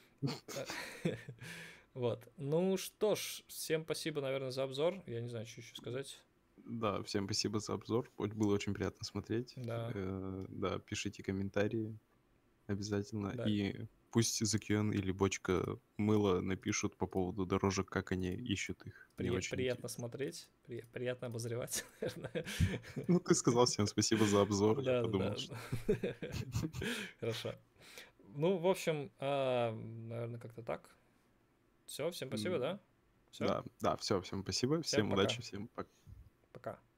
Вот. Ну что ж, всем спасибо, наверное, за обзор. Я не знаю, что еще сказать. Да, всем спасибо за обзор. Было очень приятно смотреть. Да. Э, да, пишите комментарии обязательно. Да. И пусть Закион или Бочка мыла напишут по поводу дорожек, как они ищут их. При, очень приятно интересно. смотреть, при, приятно обозревать, наверное. Ну, ты сказал всем спасибо за обзор. Да, Я да, подумал, да. что... Хорошо. Ну, в общем, а, наверное, как-то так. Все, всем спасибо, да? Все? Да, да, все, всем спасибо. Всем Всем пока. удачи, всем пока. Пока.